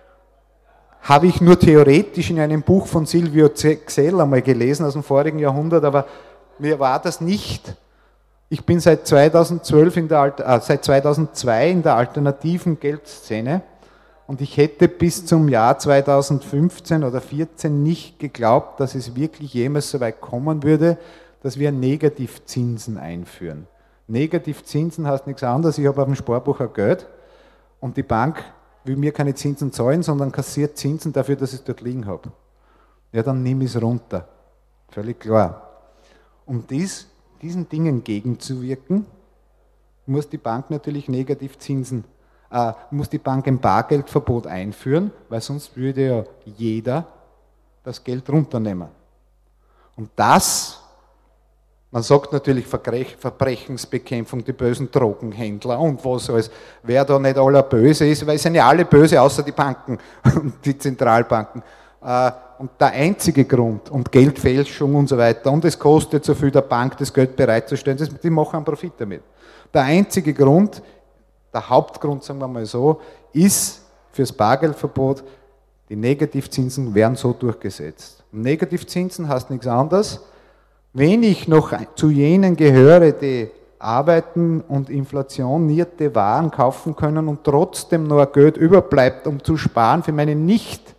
habe ich nur theoretisch in einem Buch von Silvio Gesell einmal gelesen, aus dem vorigen Jahrhundert, aber mir war das nicht. Ich bin seit zweitausendzwölf in der, äh, seit zweitausendzwei in der alternativen Geldszene und ich hätte bis zum Jahr zweitausendfünfzehn oder vierzehn nicht geglaubt, dass es wirklich jemals so weit kommen würde, dass wir Negativzinsen einführen. Negativzinsen heißt nichts anderes, ich habe auf dem Sparbuch ein Geld und die Bank will mir keine Zinsen zahlen, sondern kassiert Zinsen dafür, dass ich es dort liegen habe. Ja, dann nehme ich es runter. Völlig klar. Um dies diesen Dingen gegenzuwirken, muss die Bank natürlich Negativzinsen, äh, muss die Bank ein Bargeldverbot einführen, weil sonst würde ja jeder das Geld runternehmen. Und das, man sagt natürlich Verbrechensbekämpfung, die bösen Drogenhändler und was alles, wer da nicht aller böse ist, weil es sind ja alle böse, außer die Banken und die Zentralbanken. Und der einzige Grund, und Geldfälschung und so weiter, und es kostet so viel der Bank, das Geld bereitzustellen, das, die machen einen Profit damit. Der einzige Grund, der Hauptgrund, sagen wir mal so, ist fürs Bargeldverbot, die Negativzinsen werden so durchgesetzt. Und Negativzinsen heißt nichts anderes, wenn ich noch zu jenen gehöre, die arbeiten und inflationierte Waren kaufen können und trotzdem noch Geld überbleibt, um zu sparen für meine nicht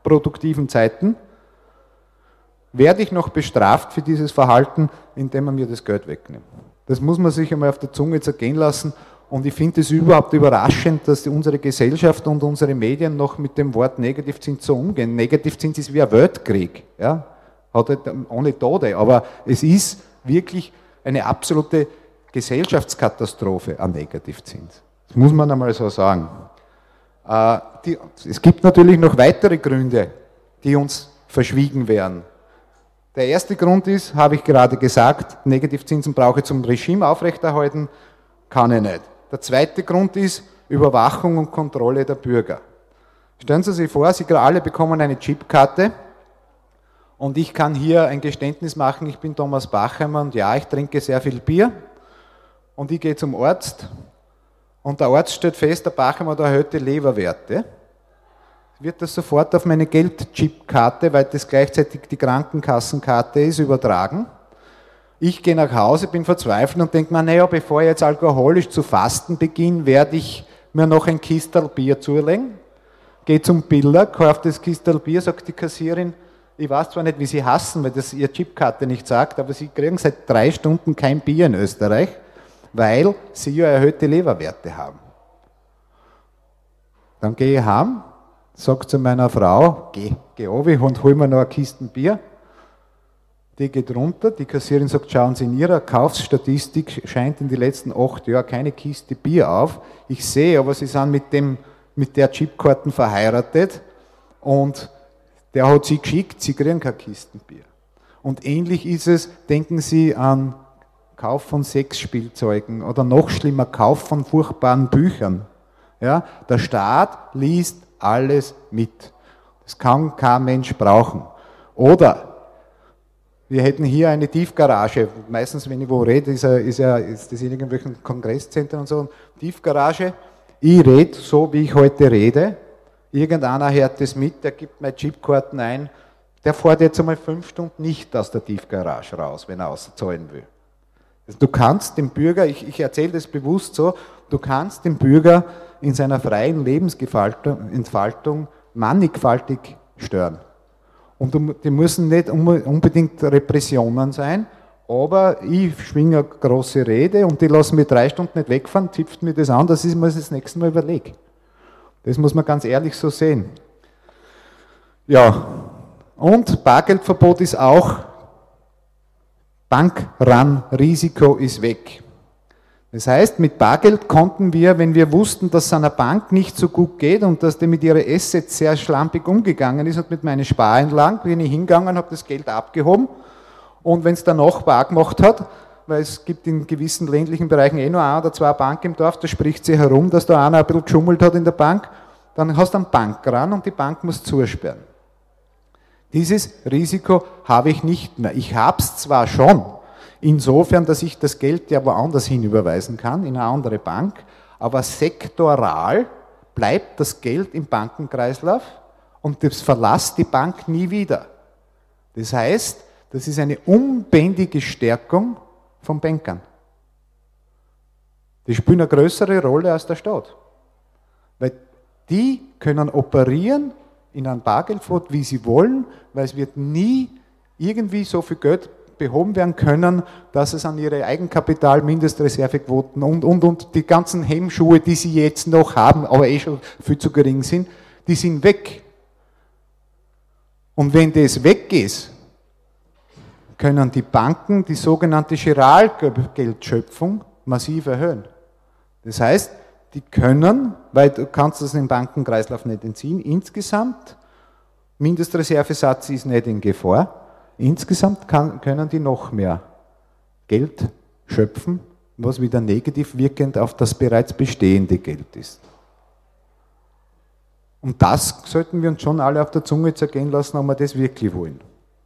produktiven Zeiten, werde ich noch bestraft für dieses Verhalten, indem man mir das Geld wegnimmt. Das muss man sich einmal auf der Zunge zergehen lassen. Und ich finde es überhaupt überraschend, dass unsere Gesellschaft und unsere Medien noch mit dem Wort Negativzins so umgehen. Negativzins ist wie ein Weltkrieg, ja? Hat halt ohne Tode, aber es ist wirklich eine absolute Gesellschaftskatastrophe an Negativzins. Das muss man einmal so sagen. Äh, die, es gibt natürlich noch weitere Gründe, die uns verschwiegen werden. Der erste Grund ist, habe ich gerade gesagt, Negativzinsen brauche ich zum Regime aufrechterhalten, kann ich nicht. Der zweite Grund ist Überwachung und Kontrolle der Bürger. Stellen Sie sich vor, Sie alle bekommen eine Chipkarte und ich kann hier ein Geständnis machen, ich bin Thomas Bachheimer und ja, ich trinke sehr viel Bier und ich gehe zum Arzt und der Arzt stellt fest, der Bachheimer hat erhöhte Leberwerte. Wird das sofort auf meine Geldchipkarte, weil das gleichzeitig die Krankenkassenkarte ist, übertragen. Ich gehe nach Hause, bin verzweifelt und denke mir, naja, bevor ich jetzt alkoholisch zu fasten beginne, werde ich mir noch ein Kistel Bier zulegen. Gehe zum Biller, kaufe das Kistel Bier, sagt die Kassierin, ich weiß zwar nicht, wie sie hassen, weil das ihre Chipkarte nicht sagt, aber sie kriegen seit drei Stunden kein Bier in Österreich, weil sie ja erhöhte Leberwerte haben. Dann gehe ich heim, sage zu meiner Frau, geh, geh runter und hol mir noch eine Kiste Bier. Die geht runter, die Kassierin sagt, schauen Sie, in Ihrer Kaufsstatistik scheint in den letzten acht Jahren keine Kiste Bier auf. Ich sehe aber, Sie sind mit, dem, mit der Chipkarten verheiratet und der hat Sie geschickt, Sie kriegen keine Kisten Bier. Und ähnlich ist es, denken Sie an Kauf von Sexspielzeugen oder noch schlimmer, Kauf von furchtbaren Büchern. Ja, der Staat liest alles mit. Das kann kein Mensch brauchen. Oder wir hätten hier eine Tiefgarage. Meistens, wenn ich wo rede, ist, er, ist, er, ist das in irgendwelchen Kongresszentren und so. Tiefgarage. Ich rede so, wie ich heute rede. Irgendeiner hört das mit, der gibt meine Chipkarten ein. Der fährt jetzt einmal fünf Stunden nicht aus der Tiefgarage raus, wenn er auszahlen will. Du kannst dem Bürger, ich, ich erzähle das bewusst so, du kannst den Bürger in seiner freien Lebensentfaltung mannigfaltig stören. Und die müssen nicht unbedingt Repressionen sein, aber ich schwinge eine große Rede und die lassen mich drei Stunden nicht wegfahren, zipft mir das an, dass ich mir das nächste Mal überlege. Das muss man ganz ehrlich so sehen. Ja, und Bargeldverbot ist auch, Bankrun-Risiko ist weg. Das heißt, mit Bargeld konnten wir, wenn wir wussten, dass es einer Bank nicht so gut geht und dass die mit ihren Assets sehr schlampig umgegangen ist und mit meinen Spareinlagen, bin ich hingegangen, habe das Geld abgehoben und wenn es der Nachbar auch gemacht hat, weil es gibt in gewissen ländlichen Bereichen eh nur ein oder zwei Banken im Dorf, da spricht sie herum, dass da einer ein bisschen geschummelt hat in der Bank, dann hast du einen Bankrun und die Bank muss zusperren. Dieses Risiko habe ich nicht mehr. Ich habe es zwar schon, insofern, dass ich das Geld ja woanders hin überweisen kann, in eine andere Bank, aber sektoral bleibt das Geld im Bankenkreislauf und das verlässt die Bank nie wieder. Das heißt, das ist eine unbändige Stärkung von Bankern. Die spielen eine größere Rolle als der Staat. Weil die können operieren in einem Bargeldverbot, wie sie wollen, weil es wird nie irgendwie so viel Geld behoben werden können, dass es an ihre Eigenkapital, Mindestreservequoten und, und, und die ganzen Hemmschuhe, die sie jetzt noch haben, aber eh schon viel zu gering sind, die sind weg. Und wenn das weg ist, können die Banken die sogenannte Giralgeldschöpfung massiv erhöhen. Das heißt, die können, weil du kannst das im Bankenkreislauf nicht entziehen, insgesamt, Mindestreservesatz ist nicht in Gefahr, insgesamt kann, können die noch mehr Geld schöpfen, was wieder negativ wirkend auf das bereits bestehende Geld ist. Und das sollten wir uns schon alle auf der Zunge zergehen lassen, ob wir das wirklich wollen.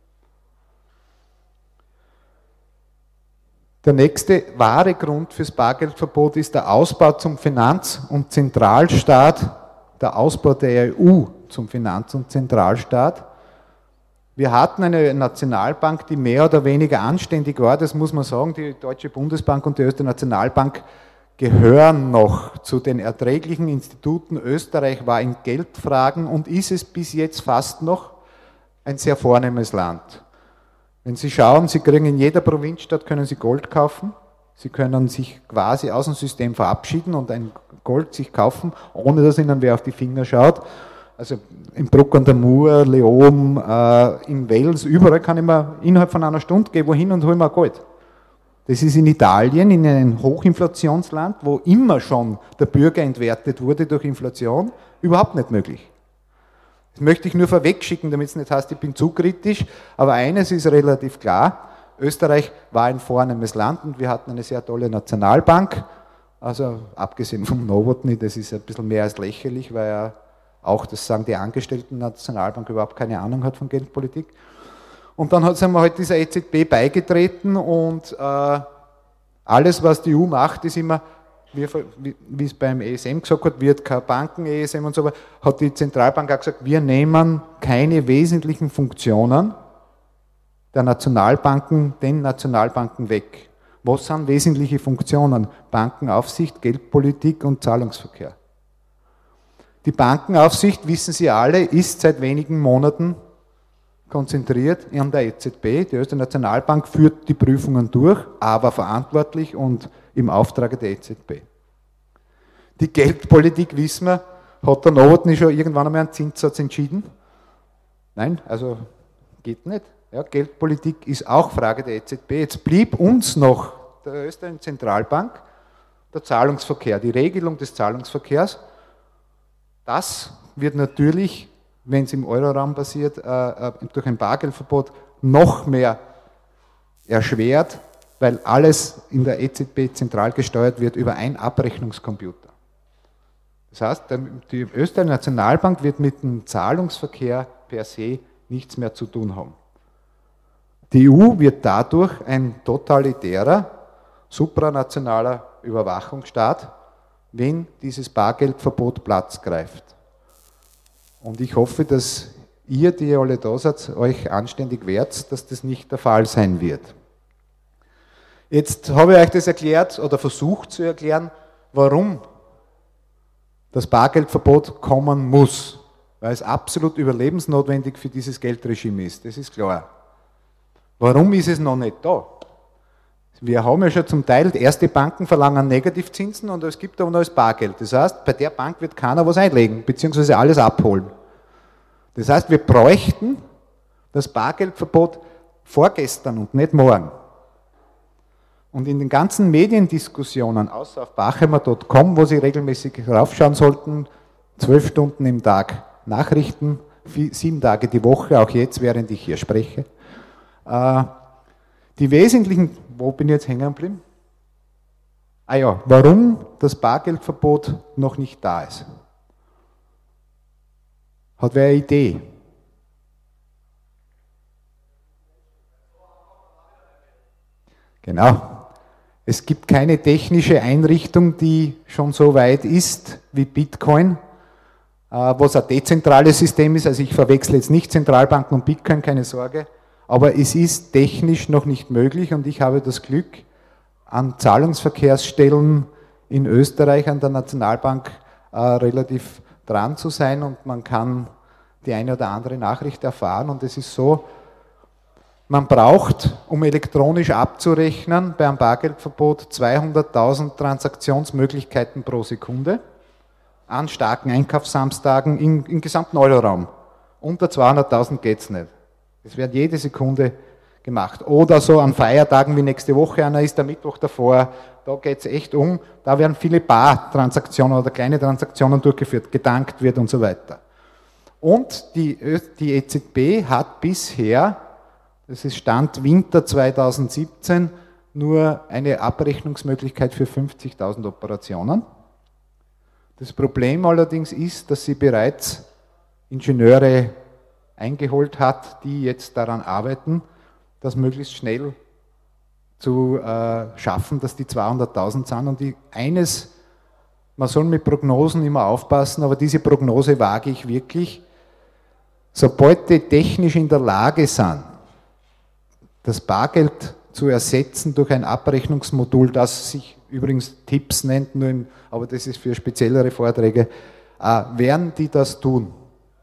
Der nächste wahre Grund fürs Bargeldverbot ist der Ausbau zum Finanz- und Zentralstaat, der Ausbau der E U zum Finanz- und Zentralstaat. Wir hatten eine Nationalbank, die mehr oder weniger anständig war, das muss man sagen, die Deutsche Bundesbank und die Österreichische Nationalbank gehören noch zu den erträglichen Instituten. Österreich war in Geldfragen und ist es bis jetzt fast noch ein sehr vornehmes Land. Wenn Sie schauen, Sie kriegen in jeder Provinzstadt, können Sie Gold kaufen. Sie können sich quasi aus dem System verabschieden und ein Gold sich kaufen, ohne dass Ihnen wer auf die Finger schaut. Also in Bruck an der Mur, Leoben, äh, in Wels, überall kann ich mir innerhalb von einer Stunde gehen, wohin und hole mir Gold. Das ist in Italien, in einem Hochinflationsland, wo immer schon der Bürger entwertet wurde durch Inflation, überhaupt nicht möglich. Das möchte ich nur vorwegschicken, damit es nicht heißt, ich bin zu kritisch, aber eines ist relativ klar, Österreich war ein vornehmes Land und wir hatten eine sehr tolle Nationalbank, also abgesehen vom Nowotny, das ist ein bisschen mehr als lächerlich, weil er auch, das sagen die Angestellten der Nationalbank, überhaupt keine Ahnung hat von Geldpolitik. Und dann sind wir halt dieser E Z B beigetreten und äh, alles, was die E U macht, ist immer, wie, wie es beim E S M gesagt hat, wird kein Banken-E S M und so weiter, hat die Zentralbank auch gesagt, wir nehmen keine wesentlichen Funktionen der Nationalbanken, den Nationalbanken weg. Was sind wesentliche Funktionen? Bankenaufsicht, Geldpolitik und Zahlungsverkehr. Die Bankenaufsicht, wissen Sie alle, ist seit wenigen Monaten konzentriert an der E Z B. Die Österreichische Nationalbank führt die Prüfungen durch, aber verantwortlich und im Auftrag der E Z B. Die Geldpolitik, wissen wir, hat der Nowotny schon irgendwann einmal einen Zinssatz entschieden? Nein, also geht nicht. Ja, Geldpolitik ist auch Frage der E Z B. Jetzt blieb uns noch der Österreichischen Zentralbank der Zahlungsverkehr, die Regelung des Zahlungsverkehrs. Das wird natürlich, wenn es im Euroraum passiert, äh, durch ein Bargeldverbot noch mehr erschwert, weil alles in der E Z B zentral gesteuert wird über einen Abrechnungscomputer. Das heißt, die Österreichische Nationalbank wird mit dem Zahlungsverkehr per se nichts mehr zu tun haben. Die E U wird dadurch ein totalitärer, supranationaler Überwachungsstaat, wenn dieses Bargeldverbot Platz greift. Und ich hoffe, dass ihr, die ihr alle da seid, euch anständig wehrt, dass das nicht der Fall sein wird. Jetzt habe ich euch das erklärt oder versucht zu erklären, warum das Bargeldverbot kommen muss, weil es absolut überlebensnotwendig für dieses Geldregime ist, das ist klar. Warum ist es noch nicht da? Wir haben ja schon zum Teil, erste Banken verlangen Negativzinsen und es gibt aber noch das Bargeld. Das heißt, bei der Bank wird keiner was einlegen, beziehungsweise alles abholen. Das heißt, wir bräuchten das Bargeldverbot vorgestern und nicht morgen. Und in den ganzen Mediendiskussionen, außer auf bachheimer punkt com, wo Sie regelmäßig raufschauen sollten, zwölf Stunden im Tag Nachrichten, sieben Tage die Woche, auch jetzt, während ich hier spreche, die wesentlichen, wo bin ich jetzt hängen geblieben? Ah ja, warum das Bargeldverbot noch nicht da ist. Hat wer eine Idee? Genau. Es gibt keine technische Einrichtung, die schon so weit ist wie Bitcoin, was ein dezentrales System ist. Also ich verwechsle jetzt nicht Zentralbanken und Bitcoin, keine Sorge. Aber es ist technisch noch nicht möglich und ich habe das Glück, an Zahlungsverkehrsstellen in Österreich, an der Nationalbank, äh, relativ dran zu sein und man kann die eine oder andere Nachricht erfahren. Und es ist so, man braucht, um elektronisch abzurechnen, bei einem Bargeldverbot zweihunderttausend Transaktionsmöglichkeiten pro Sekunde an starken Einkaufssamstagen im, im gesamten Euroraum. Unter zweihunderttausend geht es nicht. Es wird jede Sekunde gemacht. Oder so an Feiertagen wie nächste Woche, einer ist der Mittwoch davor, da geht es echt um, da werden viele Bar-Transaktionen oder kleine Transaktionen durchgeführt, gedankt wird und so weiter. Und die, die E Z B hat bisher, das ist Stand Winter zweitausendsiebzehn, nur eine Abrechnungsmöglichkeit für fünfzigtausend Operationen. Das Problem allerdings ist, dass sie bereits Ingenieure eingeholt hat, die jetzt daran arbeiten, das möglichst schnell zu äh, schaffen, dass die zweihunderttausend sind. Und die, eines, man soll mit Prognosen immer aufpassen, aber diese Prognose wage ich wirklich, sobald die technisch in der Lage sind, das Bargeld zu ersetzen durch ein Abrechnungsmodul, das sich übrigens Tipps nennt, nur in, aber das ist für speziellere Vorträge, äh, werden die das tun.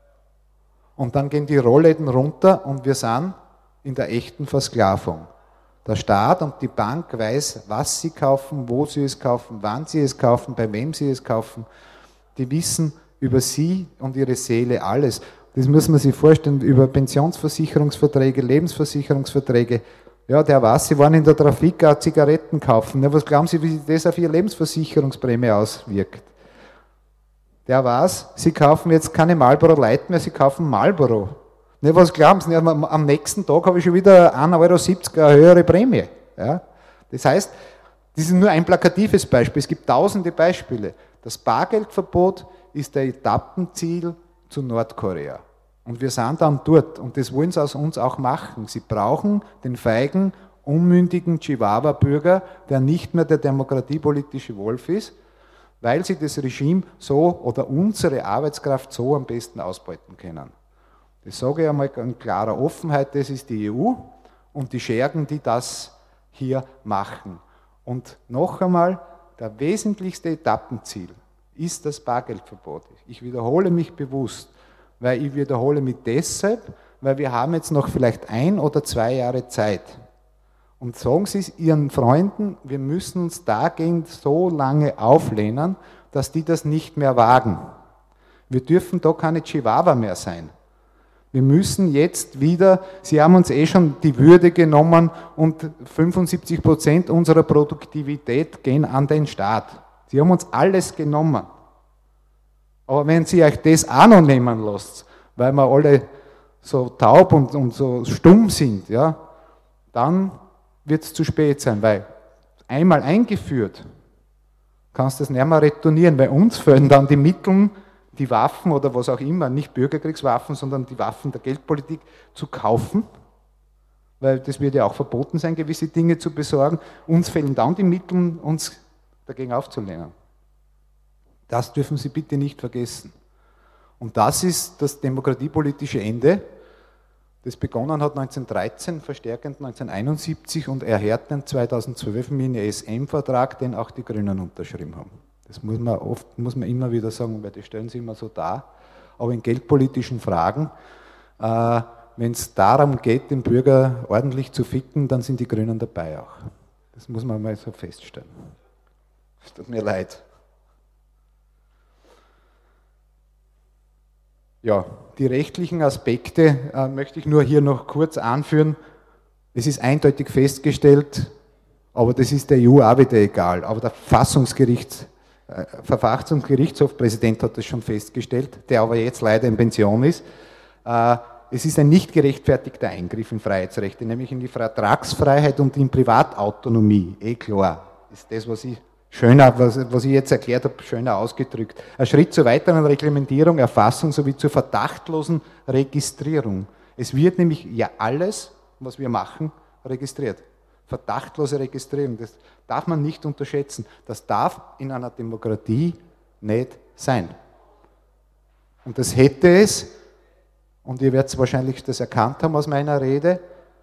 Und dann gehen die Rollläden runter und wir sind in der echten Versklavung. Der Staat und die Bank weiß, was sie kaufen, wo sie es kaufen, wann sie es kaufen, bei wem sie es kaufen. Die wissen über sie und ihre Seele alles. Das muss man sich vorstellen, über Pensionsversicherungsverträge, Lebensversicherungsverträge. Ja, der weiß, sie waren in der Trafik auch Zigaretten kaufen. Ja, was glauben Sie, wie das auf Ihre Lebensversicherungsprämie auswirkt? Der weiß, Sie kaufen jetzt keine Marlboro Light mehr, Sie kaufen Marlboro. Ne, was glauben Sie? Am nächsten Tag habe ich schon wieder ein Euro siebzig eine höhere Prämie. Ja? Das heißt, das ist nur ein plakatives Beispiel, es gibt tausende Beispiele. Das Bargeldverbot ist der Etappenziel zu Nordkorea. Und wir sind dann dort und das wollen sie aus uns auch machen. Sie brauchen den feigen, unmündigen Chihuahua-Bürger, der nicht mehr der demokratiepolitische Wolf ist, weil sie das Regime so oder unsere Arbeitskraft so am besten ausbeuten können. Das sage ich einmal in klarer Offenheit, das ist die E U und die Schergen, die das hier machen. Und noch einmal, der wesentlichste Etappenziel ist das Bargeldverbot. Ich wiederhole mich bewusst, weil ich wiederhole mich deshalb, weil wir haben jetzt noch vielleicht ein oder zwei Jahre Zeit. Und sagen Sie es Ihren Freunden, wir müssen uns dagegen so lange auflehnen, dass die das nicht mehr wagen. Wir dürfen da keine Chihuahua mehr sein. Wir müssen jetzt wieder, Sie haben uns eh schon die Würde genommen und fünfundsiebzig Prozent unserer Produktivität gehen an den Staat. Sie haben uns alles genommen. Aber wenn Sie euch das auch noch nehmen lasst, weil wir alle so taub und, und so stumm sind, ja, dann wird es zu spät sein, weil einmal eingeführt, kannst du das nicht mehr retournieren, weil uns fehlen dann die Mittel, die Waffen oder was auch immer, nicht Bürgerkriegswaffen, sondern die Waffen der Geldpolitik zu kaufen, weil das wird ja auch verboten sein, gewisse Dinge zu besorgen. Uns fehlen dann die Mittel, uns dagegen aufzulehnen. Das dürfen Sie bitte nicht vergessen. Und das ist das demokratiepolitische Ende, das begonnen hat neunzehnhundertdreizehn, verstärkend neunzehnhunderteinundsiebzig und erhärtend zweitausendzwölf mit dem E S M-Vertrag, den auch die Grünen unterschrieben haben. Das muss man oft, muss man immer wieder sagen, weil die stellen sie immer so dar. Aber in geldpolitischen Fragen, äh, wenn es darum geht, den Bürger ordentlich zu ficken, dann sind die Grünen dabei auch. Das muss man mal so feststellen. Es tut mir leid. Ja, die rechtlichen Aspekte äh, möchte ich nur hier noch kurz anführen. Es ist eindeutig festgestellt, aber das ist der E U auch wieder egal. Aber der Verfassungsgerichts, äh, Verfassungsgerichtshofpräsident hat das schon festgestellt, der aber jetzt leider in Pension ist. Äh, es ist ein nicht gerechtfertigter Eingriff in Freiheitsrechte, nämlich in die Vertragsfreiheit und in Privatautonomie. Eh klar, ist das, was ich schöner, was, was ich jetzt erklärt habe, schöner ausgedrückt. Ein Schritt zur weiteren Reglementierung, Erfassung sowie zur verdachtlosen Registrierung. Es wird nämlich ja alles, was wir machen, registriert. Verdachtlose Registrierung, das darf man nicht unterschätzen. Das darf in einer Demokratie nicht sein. Und das hätte es, und ihr werdet wahrscheinlich das erkannt haben aus meiner Rede,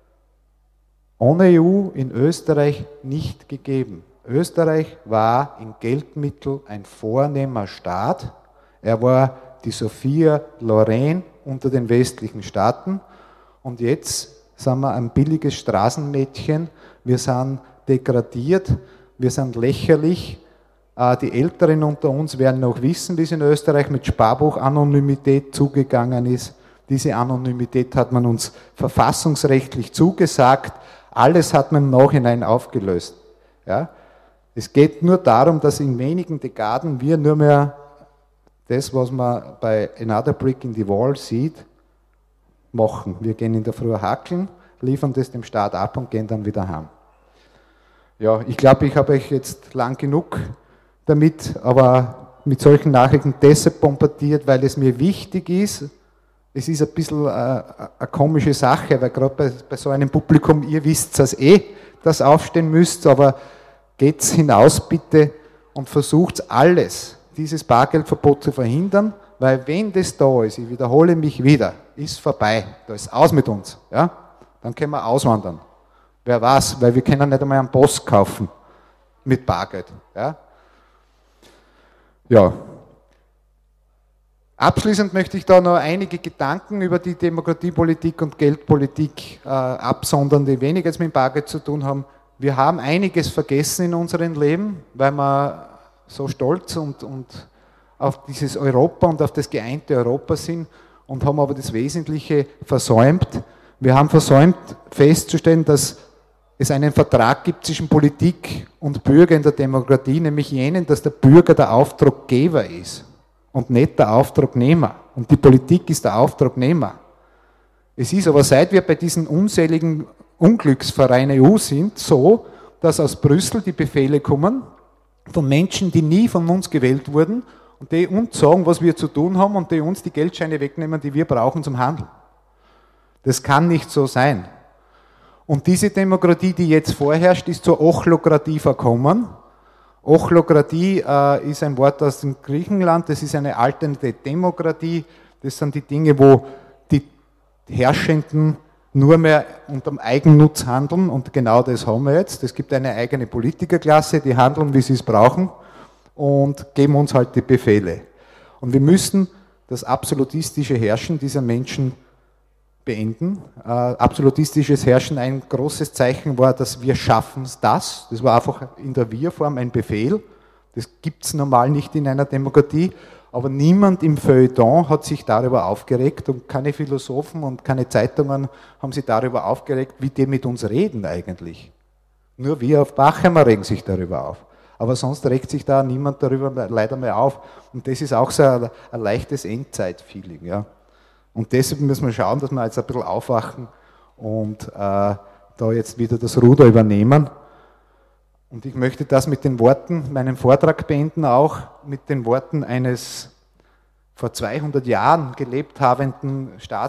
ohne E U in Österreich nicht gegeben. Österreich war in Geldmitteln ein vornehmer Staat. Er war die Sophia Loren unter den westlichen Staaten. Und jetzt sind wir ein billiges Straßenmädchen. Wir sind degradiert, wir sind lächerlich. Die Älteren unter uns werden noch wissen, wie es in Österreich mit Sparbuch-Anonymität zugegangen ist. Diese Anonymität hat man uns verfassungsrechtlich zugesagt. Alles hat man im Nachhinein aufgelöst. Ja? Es geht nur darum, dass in wenigen Dekaden wir nur mehr das, was man bei Another Brick in the Wall sieht, machen. Wir gehen in der Früh hackeln, liefern das dem Staat ab und gehen dann wieder heim. Ja, ich glaube, ich habe euch jetzt lang genug damit, aber mit solchen Nachrichten deshalb bombardiert, weil es mir wichtig ist. Es ist ein bisschen äh, eine komische Sache, weil gerade bei, bei so einem Publikum, ihr wisst es eh, dass ihr aufstehen müsst, aber geht hinaus bitte und versucht alles, dieses Bargeldverbot zu verhindern, weil wenn das da ist, ich wiederhole mich wieder, ist vorbei, da ist aus mit uns, ja? Dann können wir auswandern. Wer weiß, weil wir können nicht einmal einen Post kaufen mit Bargeld. Ja? Ja. Abschließend möchte ich da noch einige Gedanken über die Demokratiepolitik und Geldpolitik äh, absondern, die weniger jetzt mit Bargeld zu tun haben. Wir haben einiges vergessen in unserem Leben, weil wir so stolz und, und auf dieses Europa und auf das geeinte Europa sind und haben aber das Wesentliche versäumt. Wir haben versäumt festzustellen, dass es einen Vertrag gibt zwischen Politik und Bürger in der Demokratie, nämlich jenen, dass der Bürger der Auftraggeber ist und nicht der Auftragnehmer. Und die Politik ist der Auftragnehmer. Es ist aber, seit wir bei diesen unzähligen Unglücksvereinen E U sind, so, dass aus Brüssel die Befehle kommen von Menschen, die nie von uns gewählt wurden und die uns sagen, was wir zu tun haben und die uns die Geldscheine wegnehmen, die wir brauchen zum Handeln. Das kann nicht so sein. Und diese Demokratie, die jetzt vorherrscht, ist zur Ochlokratie verkommen. Ochlokratie äh, ist ein Wort aus dem Griechenland, das ist eine alternde Demokratie. Das sind die Dinge, wo die Herrschenden nur mehr unterm Eigennutz handeln und genau das haben wir jetzt. Es gibt eine eigene Politikerklasse, die handeln, wie sie es brauchen und geben uns halt die Befehle. Und wir müssen das absolutistische Herrschen dieser Menschen beenden. Äh, absolutistisches Herrschen, ein großes Zeichen war, dass wir schaffen das. Das war einfach in der Wir-Form ein Befehl. Das gibt es normal nicht in einer Demokratie. Aber niemand im Feuilleton hat sich darüber aufgeregt und keine Philosophen und keine Zeitungen haben sich darüber aufgeregt, wie die mit uns reden eigentlich. Nur wir auf Bachheimer regen sich darüber auf. Aber sonst regt sich da niemand darüber leider mehr auf. Und das ist auch so ein, ein leichtes Endzeit-Feeling. Ja. Und deshalb müssen wir schauen, dass wir jetzt ein bisschen aufwachen und äh, da jetzt wieder das Ruder übernehmen. Und ich möchte das mit den Worten, meinen Vortrag beenden, auch mit den Worten eines vor zweihundert Jahren gelebt habenden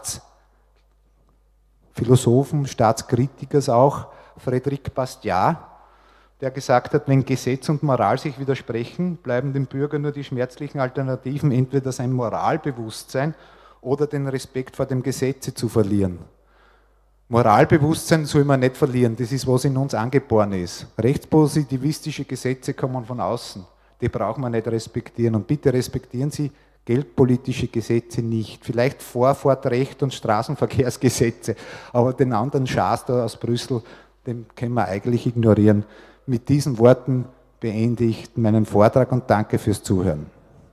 Staatsphilosophen, Staatskritikers auch, Frédéric Bastiat, der gesagt hat, wenn Gesetz und Moral sich widersprechen, bleiben dem Bürger nur die schmerzlichen Alternativen, entweder sein Moralbewusstsein oder den Respekt vor dem Gesetze zu verlieren. Moralbewusstsein soll man nicht verlieren, das ist, was in uns angeboren ist. Rechtspositivistische Gesetze kommen von außen, die braucht man nicht respektieren. Und bitte respektieren Sie geldpolitische Gesetze nicht. Vielleicht Vorfahrtrecht und Straßenverkehrsgesetze, aber den anderen Schaß da aus Brüssel, den können wir eigentlich ignorieren. Mit diesen Worten beende ich meinen Vortrag und danke fürs Zuhören.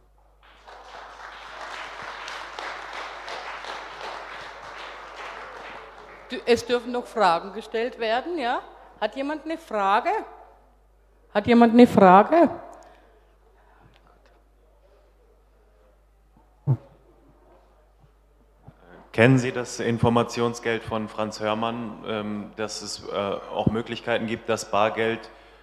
Es dürfen noch Fragen gestellt werden, ja? Hat jemand eine Frage? Hat jemand eine Frage? Kennen Sie das Informationsgeld von Franz Hörmann, dass es auch Möglichkeiten gibt, dass Bargeld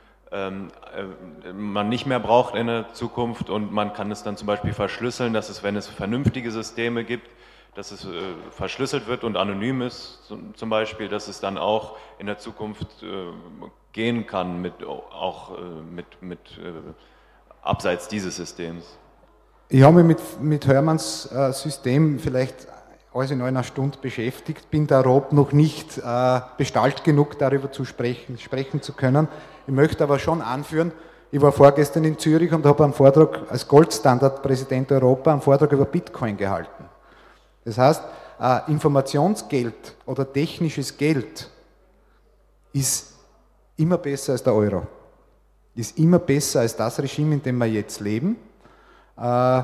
man nicht mehr braucht in der Zukunft und man kann es dann zum Beispiel verschlüsseln, dass es, wenn es vernünftige Systeme gibt, dass es äh, verschlüsselt wird und anonym ist, zum, zum Beispiel, dass es dann auch in der Zukunft äh, gehen kann, mit, auch äh, mit, mit äh, abseits dieses Systems. Ich habe mich mit, mit Hörmanns äh, System vielleicht alles in einer Stunde beschäftigt, bin da Rob noch nicht äh, bestalt genug, darüber zu sprechen, sprechen zu können. Ich möchte aber schon anführen, ich war vorgestern in Zürich und habe einen Vortrag als Goldstandard-Präsident Europa, einen Vortrag über Bitcoin gehalten. Das heißt, äh, Informationsgeld oder technisches Geld ist immer besser als der Euro. Ist immer besser als das Regime, in dem wir jetzt leben. Äh,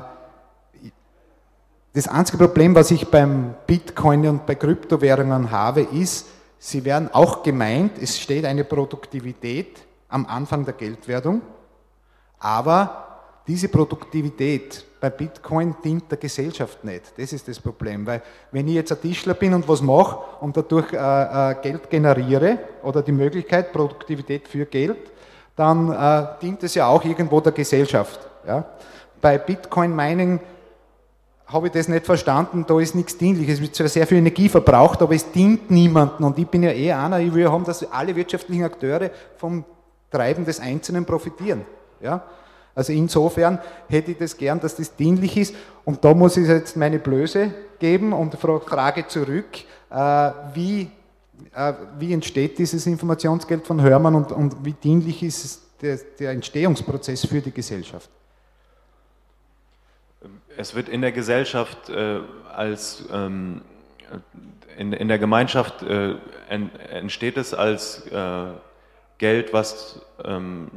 das einzige Problem, was ich beim Bitcoin und bei Kryptowährungen habe, ist, sie werden auch gemeint, es steht eine Produktivität am Anfang der Geldwerdung, aber diese Produktivität bei Bitcoin dient der Gesellschaft nicht. Das ist das Problem, weil wenn ich jetzt ein Tischler bin und was mache und dadurch äh, äh, Geld generiere oder die Möglichkeit, Produktivität für Geld, dann äh, dient es ja auch irgendwo der Gesellschaft. Ja? Bei Bitcoin-Mining habe ich das nicht verstanden, da ist nichts dienlich. Es wird zwar sehr viel Energie verbraucht, aber es dient niemandem. Und ich bin ja eh einer, ich will haben, dass alle wirtschaftlichen Akteure vom Treiben des Einzelnen profitieren. Ja? Also insofern hätte ich das gern, dass das dienlich ist. Und da muss ich jetzt meine Blöße geben und frage zurück, äh, wie äh, wie entsteht dieses Informationsgeld von Hörmann und, und wie dienlich ist es der, der Entstehungsprozess für die Gesellschaft? Es wird in der Gesellschaft äh, als ähm, in, in der Gemeinschaft äh, en, entsteht es als äh, Geld, was ähm,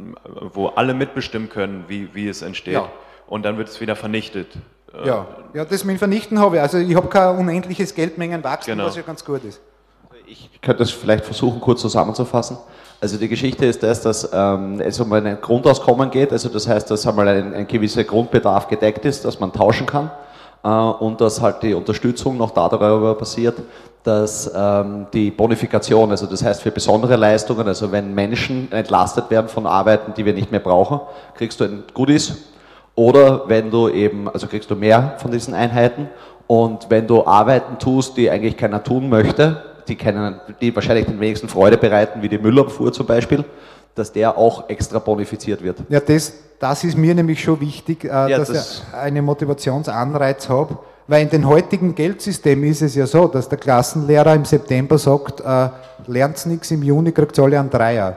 wo alle mitbestimmen können, wie, wie es entsteht. Ja. Und dann wird es wieder vernichtet. Ja, ja, das mit Vernichten habe ich. Also ich habe kein unendliches Geldmengenwachstum, genau. was ja ganz gut ist. Ich könnte das vielleicht versuchen, kurz zusammenzufassen. Also die Geschichte ist das, dass ähm, es um ein Grundauskommen geht, also das heißt, dass einmal ein, ein gewisser Grundbedarf gedeckt ist, dass man tauschen kann äh, und dass halt die Unterstützung noch darüber basiert, dass ähm, die Bonifikation, also das heißt für besondere Leistungen, also wenn Menschen entlastet werden von Arbeiten, die wir nicht mehr brauchen, kriegst du ein Goodies oder wenn du eben, also kriegst du mehr von diesen Einheiten und wenn du Arbeiten tust, die eigentlich keiner tun möchte, die, keinen, die wahrscheinlich den wenigsten Freude bereiten, wie die Müllabfuhr zum Beispiel, dass der auch extra bonifiziert wird. Ja, das, das ist mir nämlich schon wichtig, äh, ja, dass das ich einen Motivationsanreiz habe, weil in dem heutigen Geldsystem ist es ja so, dass der Klassenlehrer im September sagt, äh, lernt nichts, im Juni kriegt alle einen Dreier.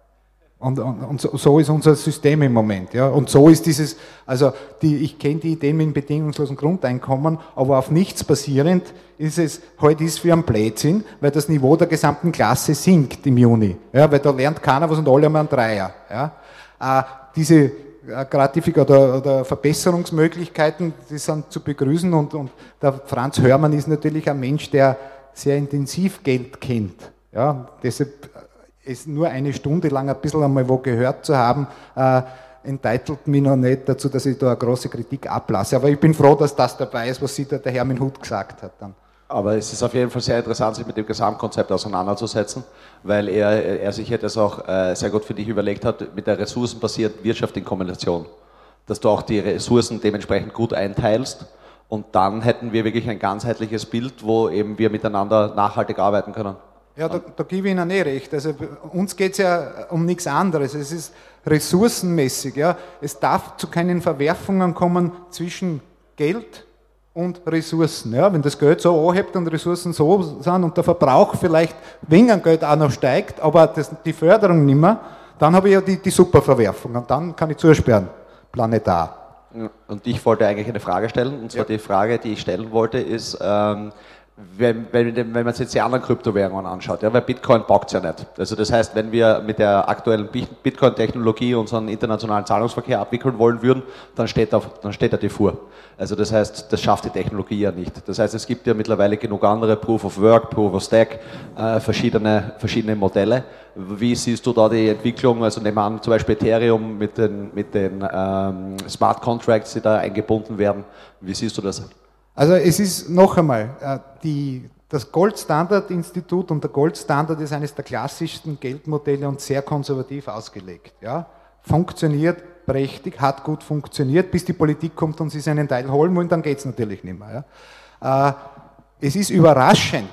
Und, und, und so, so ist unser System im Moment. Ja. Und so ist dieses, also die, ich kenne die Idee mit dem bedingungslosen Grundeinkommen, aber auf nichts basierend ist es, heute ist für einen Blödsinn, weil das Niveau der gesamten Klasse sinkt im Juni. Ja, weil da lernt keiner was und alle haben einen Dreier. Ja. Äh, diese Gratifik- oder, oder Verbesserungsmöglichkeiten, die sind zu begrüßen und, und der Franz Hörmann ist natürlich ein Mensch, der sehr intensiv Geld kennt. Ja, deshalb es nur eine Stunde lang ein bisschen einmal wo gehört zu haben, äh, entitelt mich noch nicht dazu, dass ich da eine große Kritik ablasse. Aber ich bin froh, dass das dabei ist, was Sie da der Herr mit Hut gesagt hat. Dann. Aber es ist auf jeden Fall sehr interessant, sich mit dem Gesamtkonzept auseinanderzusetzen, weil er, er sich das auch äh, sehr gut für dich überlegt hat, mit der ressourcenbasierten Wirtschaft in Kombination. Dass du auch die Ressourcen dementsprechend gut einteilst und dann hätten wir wirklich ein ganzheitliches Bild, wo eben wir miteinander nachhaltig arbeiten können. Ja, da, da gebe ich Ihnen eh recht. Also uns geht es ja um nichts anderes. Es ist ressourcenmäßig. Ja. Es darf zu keinen Verwerfungen kommen zwischen Geld und Ressourcen. Ja. Wenn das Geld so anhebt und Ressourcen so sind und der Verbrauch vielleicht wegen Geld auch noch steigt, aber das, die Förderung nicht mehr, dann habe ich ja die, die Superverwerfung und dann kann ich zusperren, planetar. Und ich wollte eigentlich eine Frage stellen, und zwar ja. Die Frage, die ich stellen wollte, ist, ähm, Wenn, wenn, wenn man sich jetzt die anderen Kryptowährungen anschaut, ja, weil Bitcoin bockt ja nicht. Also das heißt, wenn wir mit der aktuellen Bitcoin-Technologie unseren internationalen Zahlungsverkehr abwickeln wollen würden, dann steht da, dann steht da die Fuhr. Also das heißt, das schafft die Technologie ja nicht. Das heißt, es gibt ja mittlerweile genug andere Proof of Work, Proof of Stake, äh, verschiedene, verschiedene Modelle. Wie siehst du da die Entwicklung? Also nehmen wir an, zum Beispiel Ethereum mit den, mit den ähm, Smart Contracts, die da eingebunden werden. Wie siehst du das? Also es ist noch einmal, die, das Gold-Standard-Institut und der Gold-Standard ist eines der klassischsten Geldmodelle und sehr konservativ ausgelegt. Ja? Funktioniert prächtig, hat gut funktioniert, bis die Politik kommt und sie seinen Teil holen wollen, dann geht es natürlich nicht mehr. Ja? Es ist überraschend,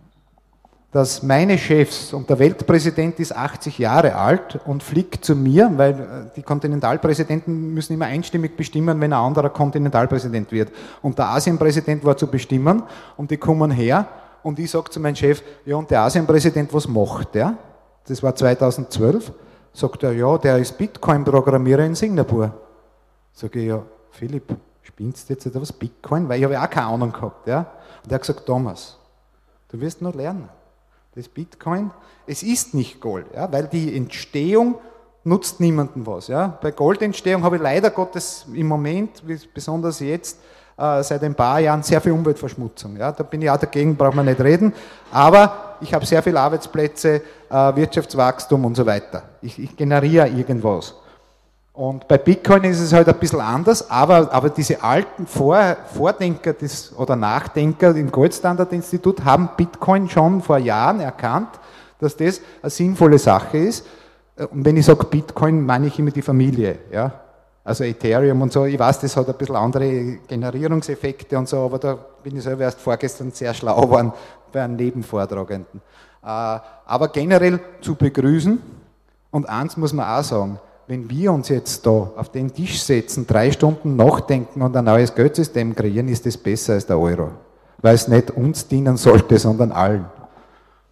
dass meine Chefs, und der Weltpräsident ist achtzig Jahre alt und fliegt zu mir, weil die Kontinentalpräsidenten müssen immer einstimmig bestimmen, wenn ein anderer Kontinentalpräsident wird. Und der Asienpräsident war zu bestimmen und die kommen her und ich sage zu meinem Chef, ja und der Asienpräsident, was macht der? Das war zweitausendzwölf. Sagt er, ja, der ist Bitcoin-Programmierer in Singapur. Sag ich, ja, Philipp, spinnst du jetzt etwas Bitcoin? Weil ich habe ja auch keine Ahnung gehabt. Ja? Und er hat gesagt, Thomas, du wirst noch lernen. Das Bitcoin, es ist nicht Gold, ja, weil die Entstehung nutzt niemandem was. Ja. Bei Goldentstehung habe ich leider Gottes im Moment, besonders jetzt, äh, seit ein paar Jahren sehr viel Umweltverschmutzung. Ja. Da bin ich auch dagegen, braucht man nicht reden, aber ich habe sehr viele Arbeitsplätze, äh, Wirtschaftswachstum und so weiter. Ich, ich generiere irgendwas. Und bei Bitcoin ist es halt ein bisschen anders, aber, aber diese alten Vor, Vordenker des, oder Nachdenker im Goldstandard-Institut haben Bitcoin schon vor Jahren erkannt, dass das eine sinnvolle Sache ist. Und wenn ich sage Bitcoin, meine ich immer die Familie. Ja? Also Ethereum und so, ich weiß, das hat ein bisschen andere Generierungseffekte und so, aber da bin ich selber erst vorgestern sehr schlau geworden bei einem Nebenvortragenden. Aber generell zu begrüßen, und eins muss man auch sagen, wenn wir uns jetzt da auf den Tisch setzen, drei Stunden nachdenken und ein neues Geldsystem kreieren, ist das besser als der Euro. Weil es nicht uns dienen sollte, sondern allen.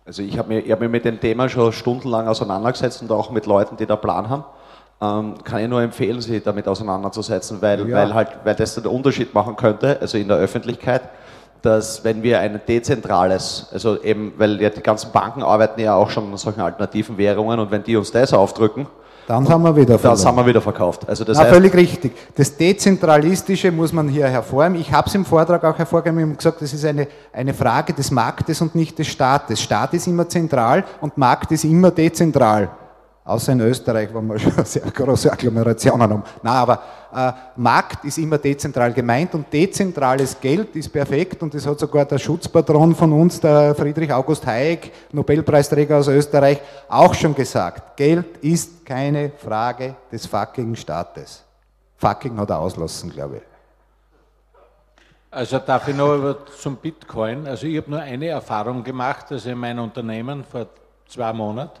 Also ich habe mich, hab mich mit dem Thema schon stundenlang auseinandergesetzt und auch mit Leuten, die da Plan haben. Ähm, kann ich nur empfehlen, sich damit auseinanderzusetzen, weil, ja. weil, halt, weil das den Unterschied machen könnte, also in der Öffentlichkeit, dass wenn wir ein dezentrales, also eben, weil ja die ganzen Banken arbeiten ja auch schon an solchen alternativen Währungen und wenn die uns das aufdrücken, dann haben wir wieder verloren. Dann haben wir wieder verkauft. Also das Na, heißt, völlig richtig. Das Dezentralistische muss man hier hervorheben. Ich habe es im Vortrag auch hervorgehoben und gesagt, das ist eine, eine Frage des Marktes und nicht des Staates. Staat ist immer zentral und Markt ist immer dezentral. Außer in Österreich, wo wir schon sehr große Agglomerationen haben. Nein, aber äh, Markt ist immer dezentral gemeint und dezentrales Geld ist perfekt und das hat sogar der Schutzpatron von uns, der Friedrich August Hayek, Nobelpreisträger aus Österreich, auch schon gesagt. Geld ist keine Frage des fucking Staates. Fucking hat er auslassen, glaube ich. Also darf ich noch über zum Bitcoin, also ich habe nur eine Erfahrung gemacht, also in meinem Unternehmen vor zwei Monaten.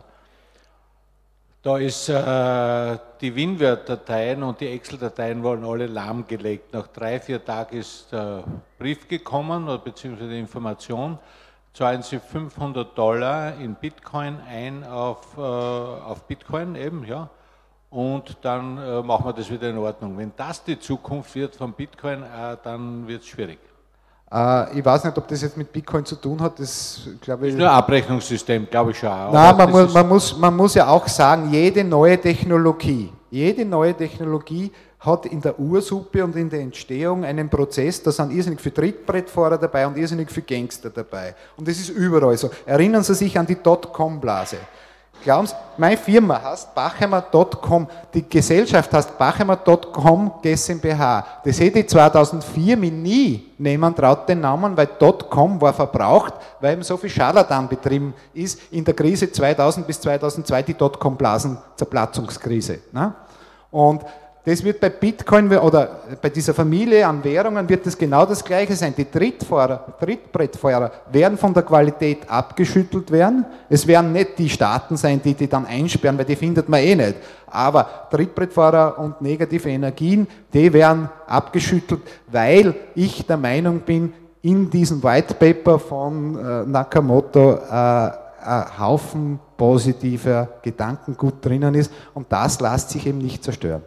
Da ist äh, die WinWord-Dateien und die Excel-Dateien wurden alle lahmgelegt. Nach drei, vier Tagen ist der Brief gekommen, oder beziehungsweise die Information, zahlen Sie fünfhundert Dollar in Bitcoin ein auf, äh, auf Bitcoin eben, ja, und dann äh, machen wir das wieder in Ordnung. Wenn das die Zukunft wird von Bitcoin, äh, dann wird es schwierig. Ich weiß nicht, ob das jetzt mit Bitcoin zu tun hat, das glaube ich... Das ist nur ein Abrechnungssystem, glaube ich schon. Nein, man muss, man, muss, man muss ja auch sagen, jede neue Technologie, jede neue Technologie hat in der Ursuppe und in der Entstehung einen Prozess, da sind irrsinnig viele Trittbrettfahrer dabei und irrsinnig viele Gangster dabei. Und das ist überall so. Erinnern Sie sich an die Dotcom-Blase. Glauben Sie, meine Firma heißt Bachheimer Punkt com, die Gesellschaft heißt Bachheimer Punkt com GmbH. Das hätte ich zweitausendvier mich nie nehmen traut, den Namen, weil .com war verbraucht, weil eben so viel Scharlatan betrieben ist in der Krise zweitausend bis zweitausendzwei, die Dotcom-Blasen-Zerplatzungskrise. Ne? Und das wird bei Bitcoin oder bei dieser Familie an Währungen wird das genau das Gleiche sein. Die Trittfahrer, Trittbrettfahrer werden von der Qualität abgeschüttelt werden. Es werden nicht die Staaten sein, die die dann einsperren, weil die findet man eh nicht. Aber Trittbrettfahrer und negative Energien, die werden abgeschüttelt, weil ich der Meinung bin, in diesem White Paper von äh, Nakamoto äh, ein Haufen positiver Gedankengut drinnen ist und das lässt sich eben nicht zerstören.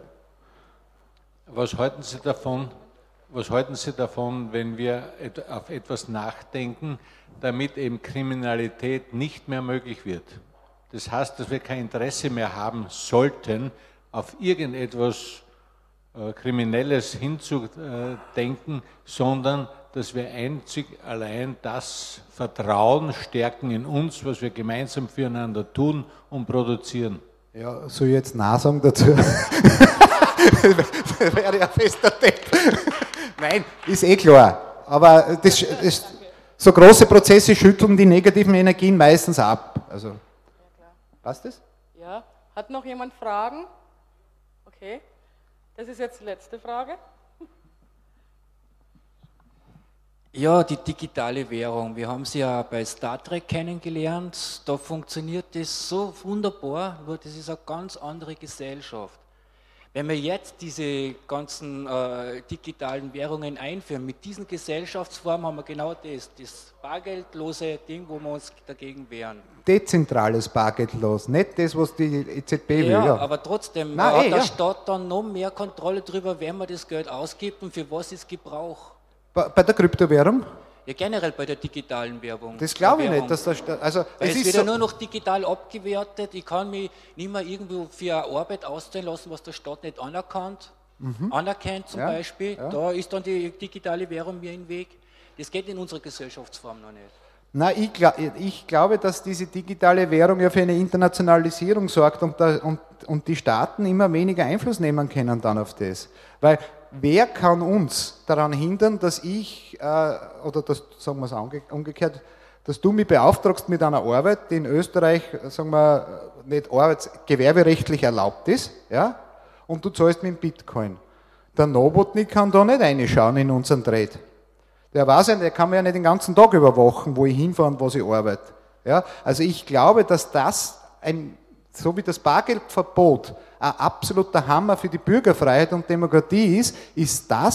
Was halten Sie davon, was halten Sie davon, wenn wir auf etwas nachdenken, damit eben Kriminalität nicht mehr möglich wird? Das heißt, dass wir kein Interesse mehr haben sollten, auf irgendetwas äh, Kriminelles hinzudenken, sondern dass wir einzig allein das Vertrauen stärken in uns, was wir gemeinsam füreinander tun und produzieren. Ja, soll ich jetzt Nein sagen dazu? Das wäre ja fester Depp. Nein, ist eh klar. Aber das, das, so große Prozesse schütteln die negativen Energien meistens ab. Also, passt das? Ja. Hat noch jemand Fragen? Okay. Das ist jetzt die letzte Frage. Ja, die digitale Währung. Wir haben sie ja bei Star Trek kennengelernt. Da funktioniert das so wunderbar, nur das ist eine ganz andere Gesellschaft. Wenn wir jetzt diese ganzen äh, digitalen Währungen einführen, mit diesen Gesellschaftsformen haben wir genau das, das bargeldlose Ding, wo wir uns dagegen wehren. Dezentrales bargeldlos, nicht das, was die E Z B will. Ja, Ja, aber trotzdem Nein, hat eh, der ja. Staat dann noch mehr Kontrolle darüber, wer man das Geld ausgibt und für was es gebraucht. Bei, bei der Kryptowährung? Ja, generell bei der digitalen Werbung. Das glaube ich Währung. nicht. Dass der Staat, also, Weil es es ist wird so, ja nur noch digital abgewertet. Ich kann mich nicht mehr irgendwo für eine Arbeit auszahlen lassen, was der Staat nicht anerkannt, mhm. anerkennt zum Ja, Beispiel. ja. Da ist dann die digitale Währung mir im Weg. Das geht in unserer Gesellschaftsform noch nicht. Nein, ich, glaub, ich glaube, dass diese digitale Währung ja für eine Internationalisierung sorgt und, da, und, und die Staaten immer weniger Einfluss nehmen können dann auf das. Weil wer kann uns daran hindern, dass ich, äh, oder das, sagen wir es umge umgekehrt, dass du mich beauftragst mit einer Arbeit, die in Österreich, sagen wir, nicht arbeits-, gewerberechtlich erlaubt ist, ja, und du zahlst mit Bitcoin. Der Nobotnik kann da nicht reinschauen in unseren Trade. Der weiß ja, der kann mir ja nicht den ganzen Tag überwachen, wo ich hinfahre und was ich arbeite. Ja, also ich glaube, dass das ein, so wie das Bargeldverbot ein absoluter Hammer für die Bürgerfreiheit und Demokratie ist, ist das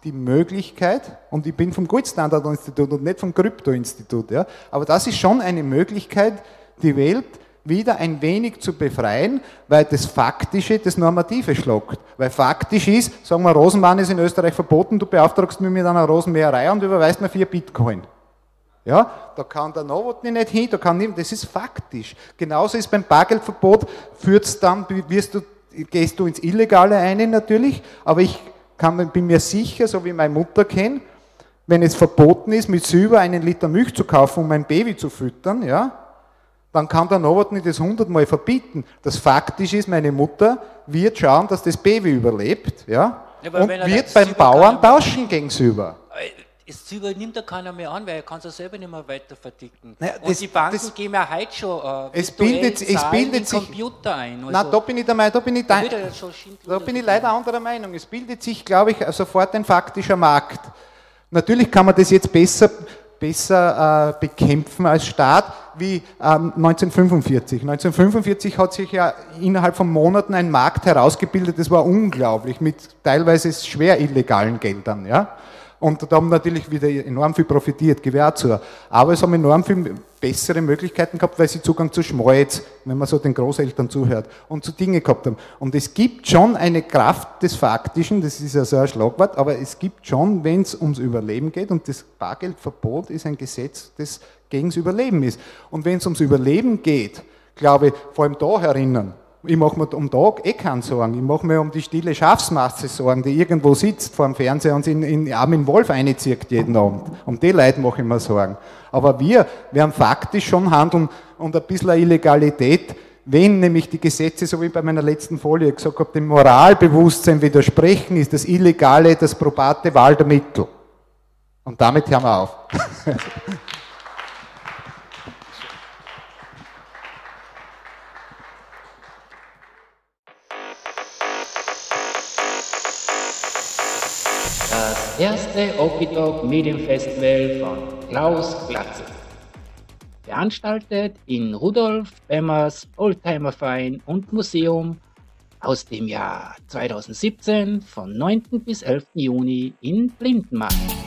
die Möglichkeit, und ich bin vom Goldstandard-Institut und nicht vom Krypto-Institut, ja, aber das ist schon eine Möglichkeit, die Welt wieder ein wenig zu befreien, weil das Faktische das Normative schlagt. Weil faktisch ist, sagen wir, Rosenmann ist in Österreich verboten, du beauftragst mich mit einer Rosenmäherei und überweist mir vier Bitcoin. Ja, da kann der Nowotny nicht hin, da kann niemand, das ist faktisch. Genauso ist beim Bargeldverbot, führt's dann, wirst du, gehst du ins Illegale ein natürlich, aber ich kann, bin mir sicher, so wie meine Mutter kenne, wenn es verboten ist, mit Silber einen Liter Milch zu kaufen, um mein Baby zu füttern, ja, dann kann der Nowotny das hundertmal verbieten. Das faktisch ist, meine Mutter wird schauen, dass das Baby überlebt, ja, ja und wird beim Bauern tauschen gegen Silber. Das Silber nimmt ja keiner mehr an, weil er kann es ja selber nicht mehr weiter verdicken. Naja, und das, die Banken das, geben ja heute schon äh, es bildet, es bildet sich, Computer ein. Also, na, da bin ich, der, da bin ich, da, da bin ich leider anderer Meinung. Es bildet sich, glaube ich, sofort ein faktischer Markt. Natürlich kann man das jetzt besser, besser äh, bekämpfen als Staat wie ähm, neunzehnhundertfünfundvierzig. neunzehnhundertfünfundvierzig hat sich ja innerhalb von Monaten ein Markt herausgebildet, das war unglaublich, mit teilweise schwer illegalen Geldern, ja. Und da haben natürlich wieder enorm viel profitiert, gebe ich auch zu. Aber es haben enorm viel bessere Möglichkeiten gehabt, weil sie Zugang zu Schmalz, wenn man so den Großeltern zuhört, und zu Dinge gehabt haben. Und es gibt schon eine Kraft des Faktischen, das ist ja so ein Schlagwort, aber es gibt schon, wenn es ums Überleben geht, und das Bargeldverbot ist ein Gesetz, das gegen das Überleben ist. Und wenn es ums Überleben geht, glaube ich, vor allem da erinnern, ich mache mir um da eh keine Sorgen. Ich mache mir um die stille Schafsmasse Sorgen, die irgendwo sitzt vor dem Fernseher und sich in, in Armin Wolf reinzieht jeden Abend. Um die Leute mache ich mir Sorgen. Aber wir werden faktisch schon handeln und ein bisschen Illegalität, wenn nämlich die Gesetze, so wie bei meiner letzten Folie gesagt habe, dem Moralbewusstsein widersprechen, ist das Illegale das probate Wahl der Mittel. Und damit hören wir auf. Das erste Okitalk Medienfestival von Klaus Glatze. Veranstaltet in Rudolf Bemmers Oldtimerverein und Museum aus dem Jahr zweitausendsiebzehn von neunten bis elften Juni in Blindenmarkt.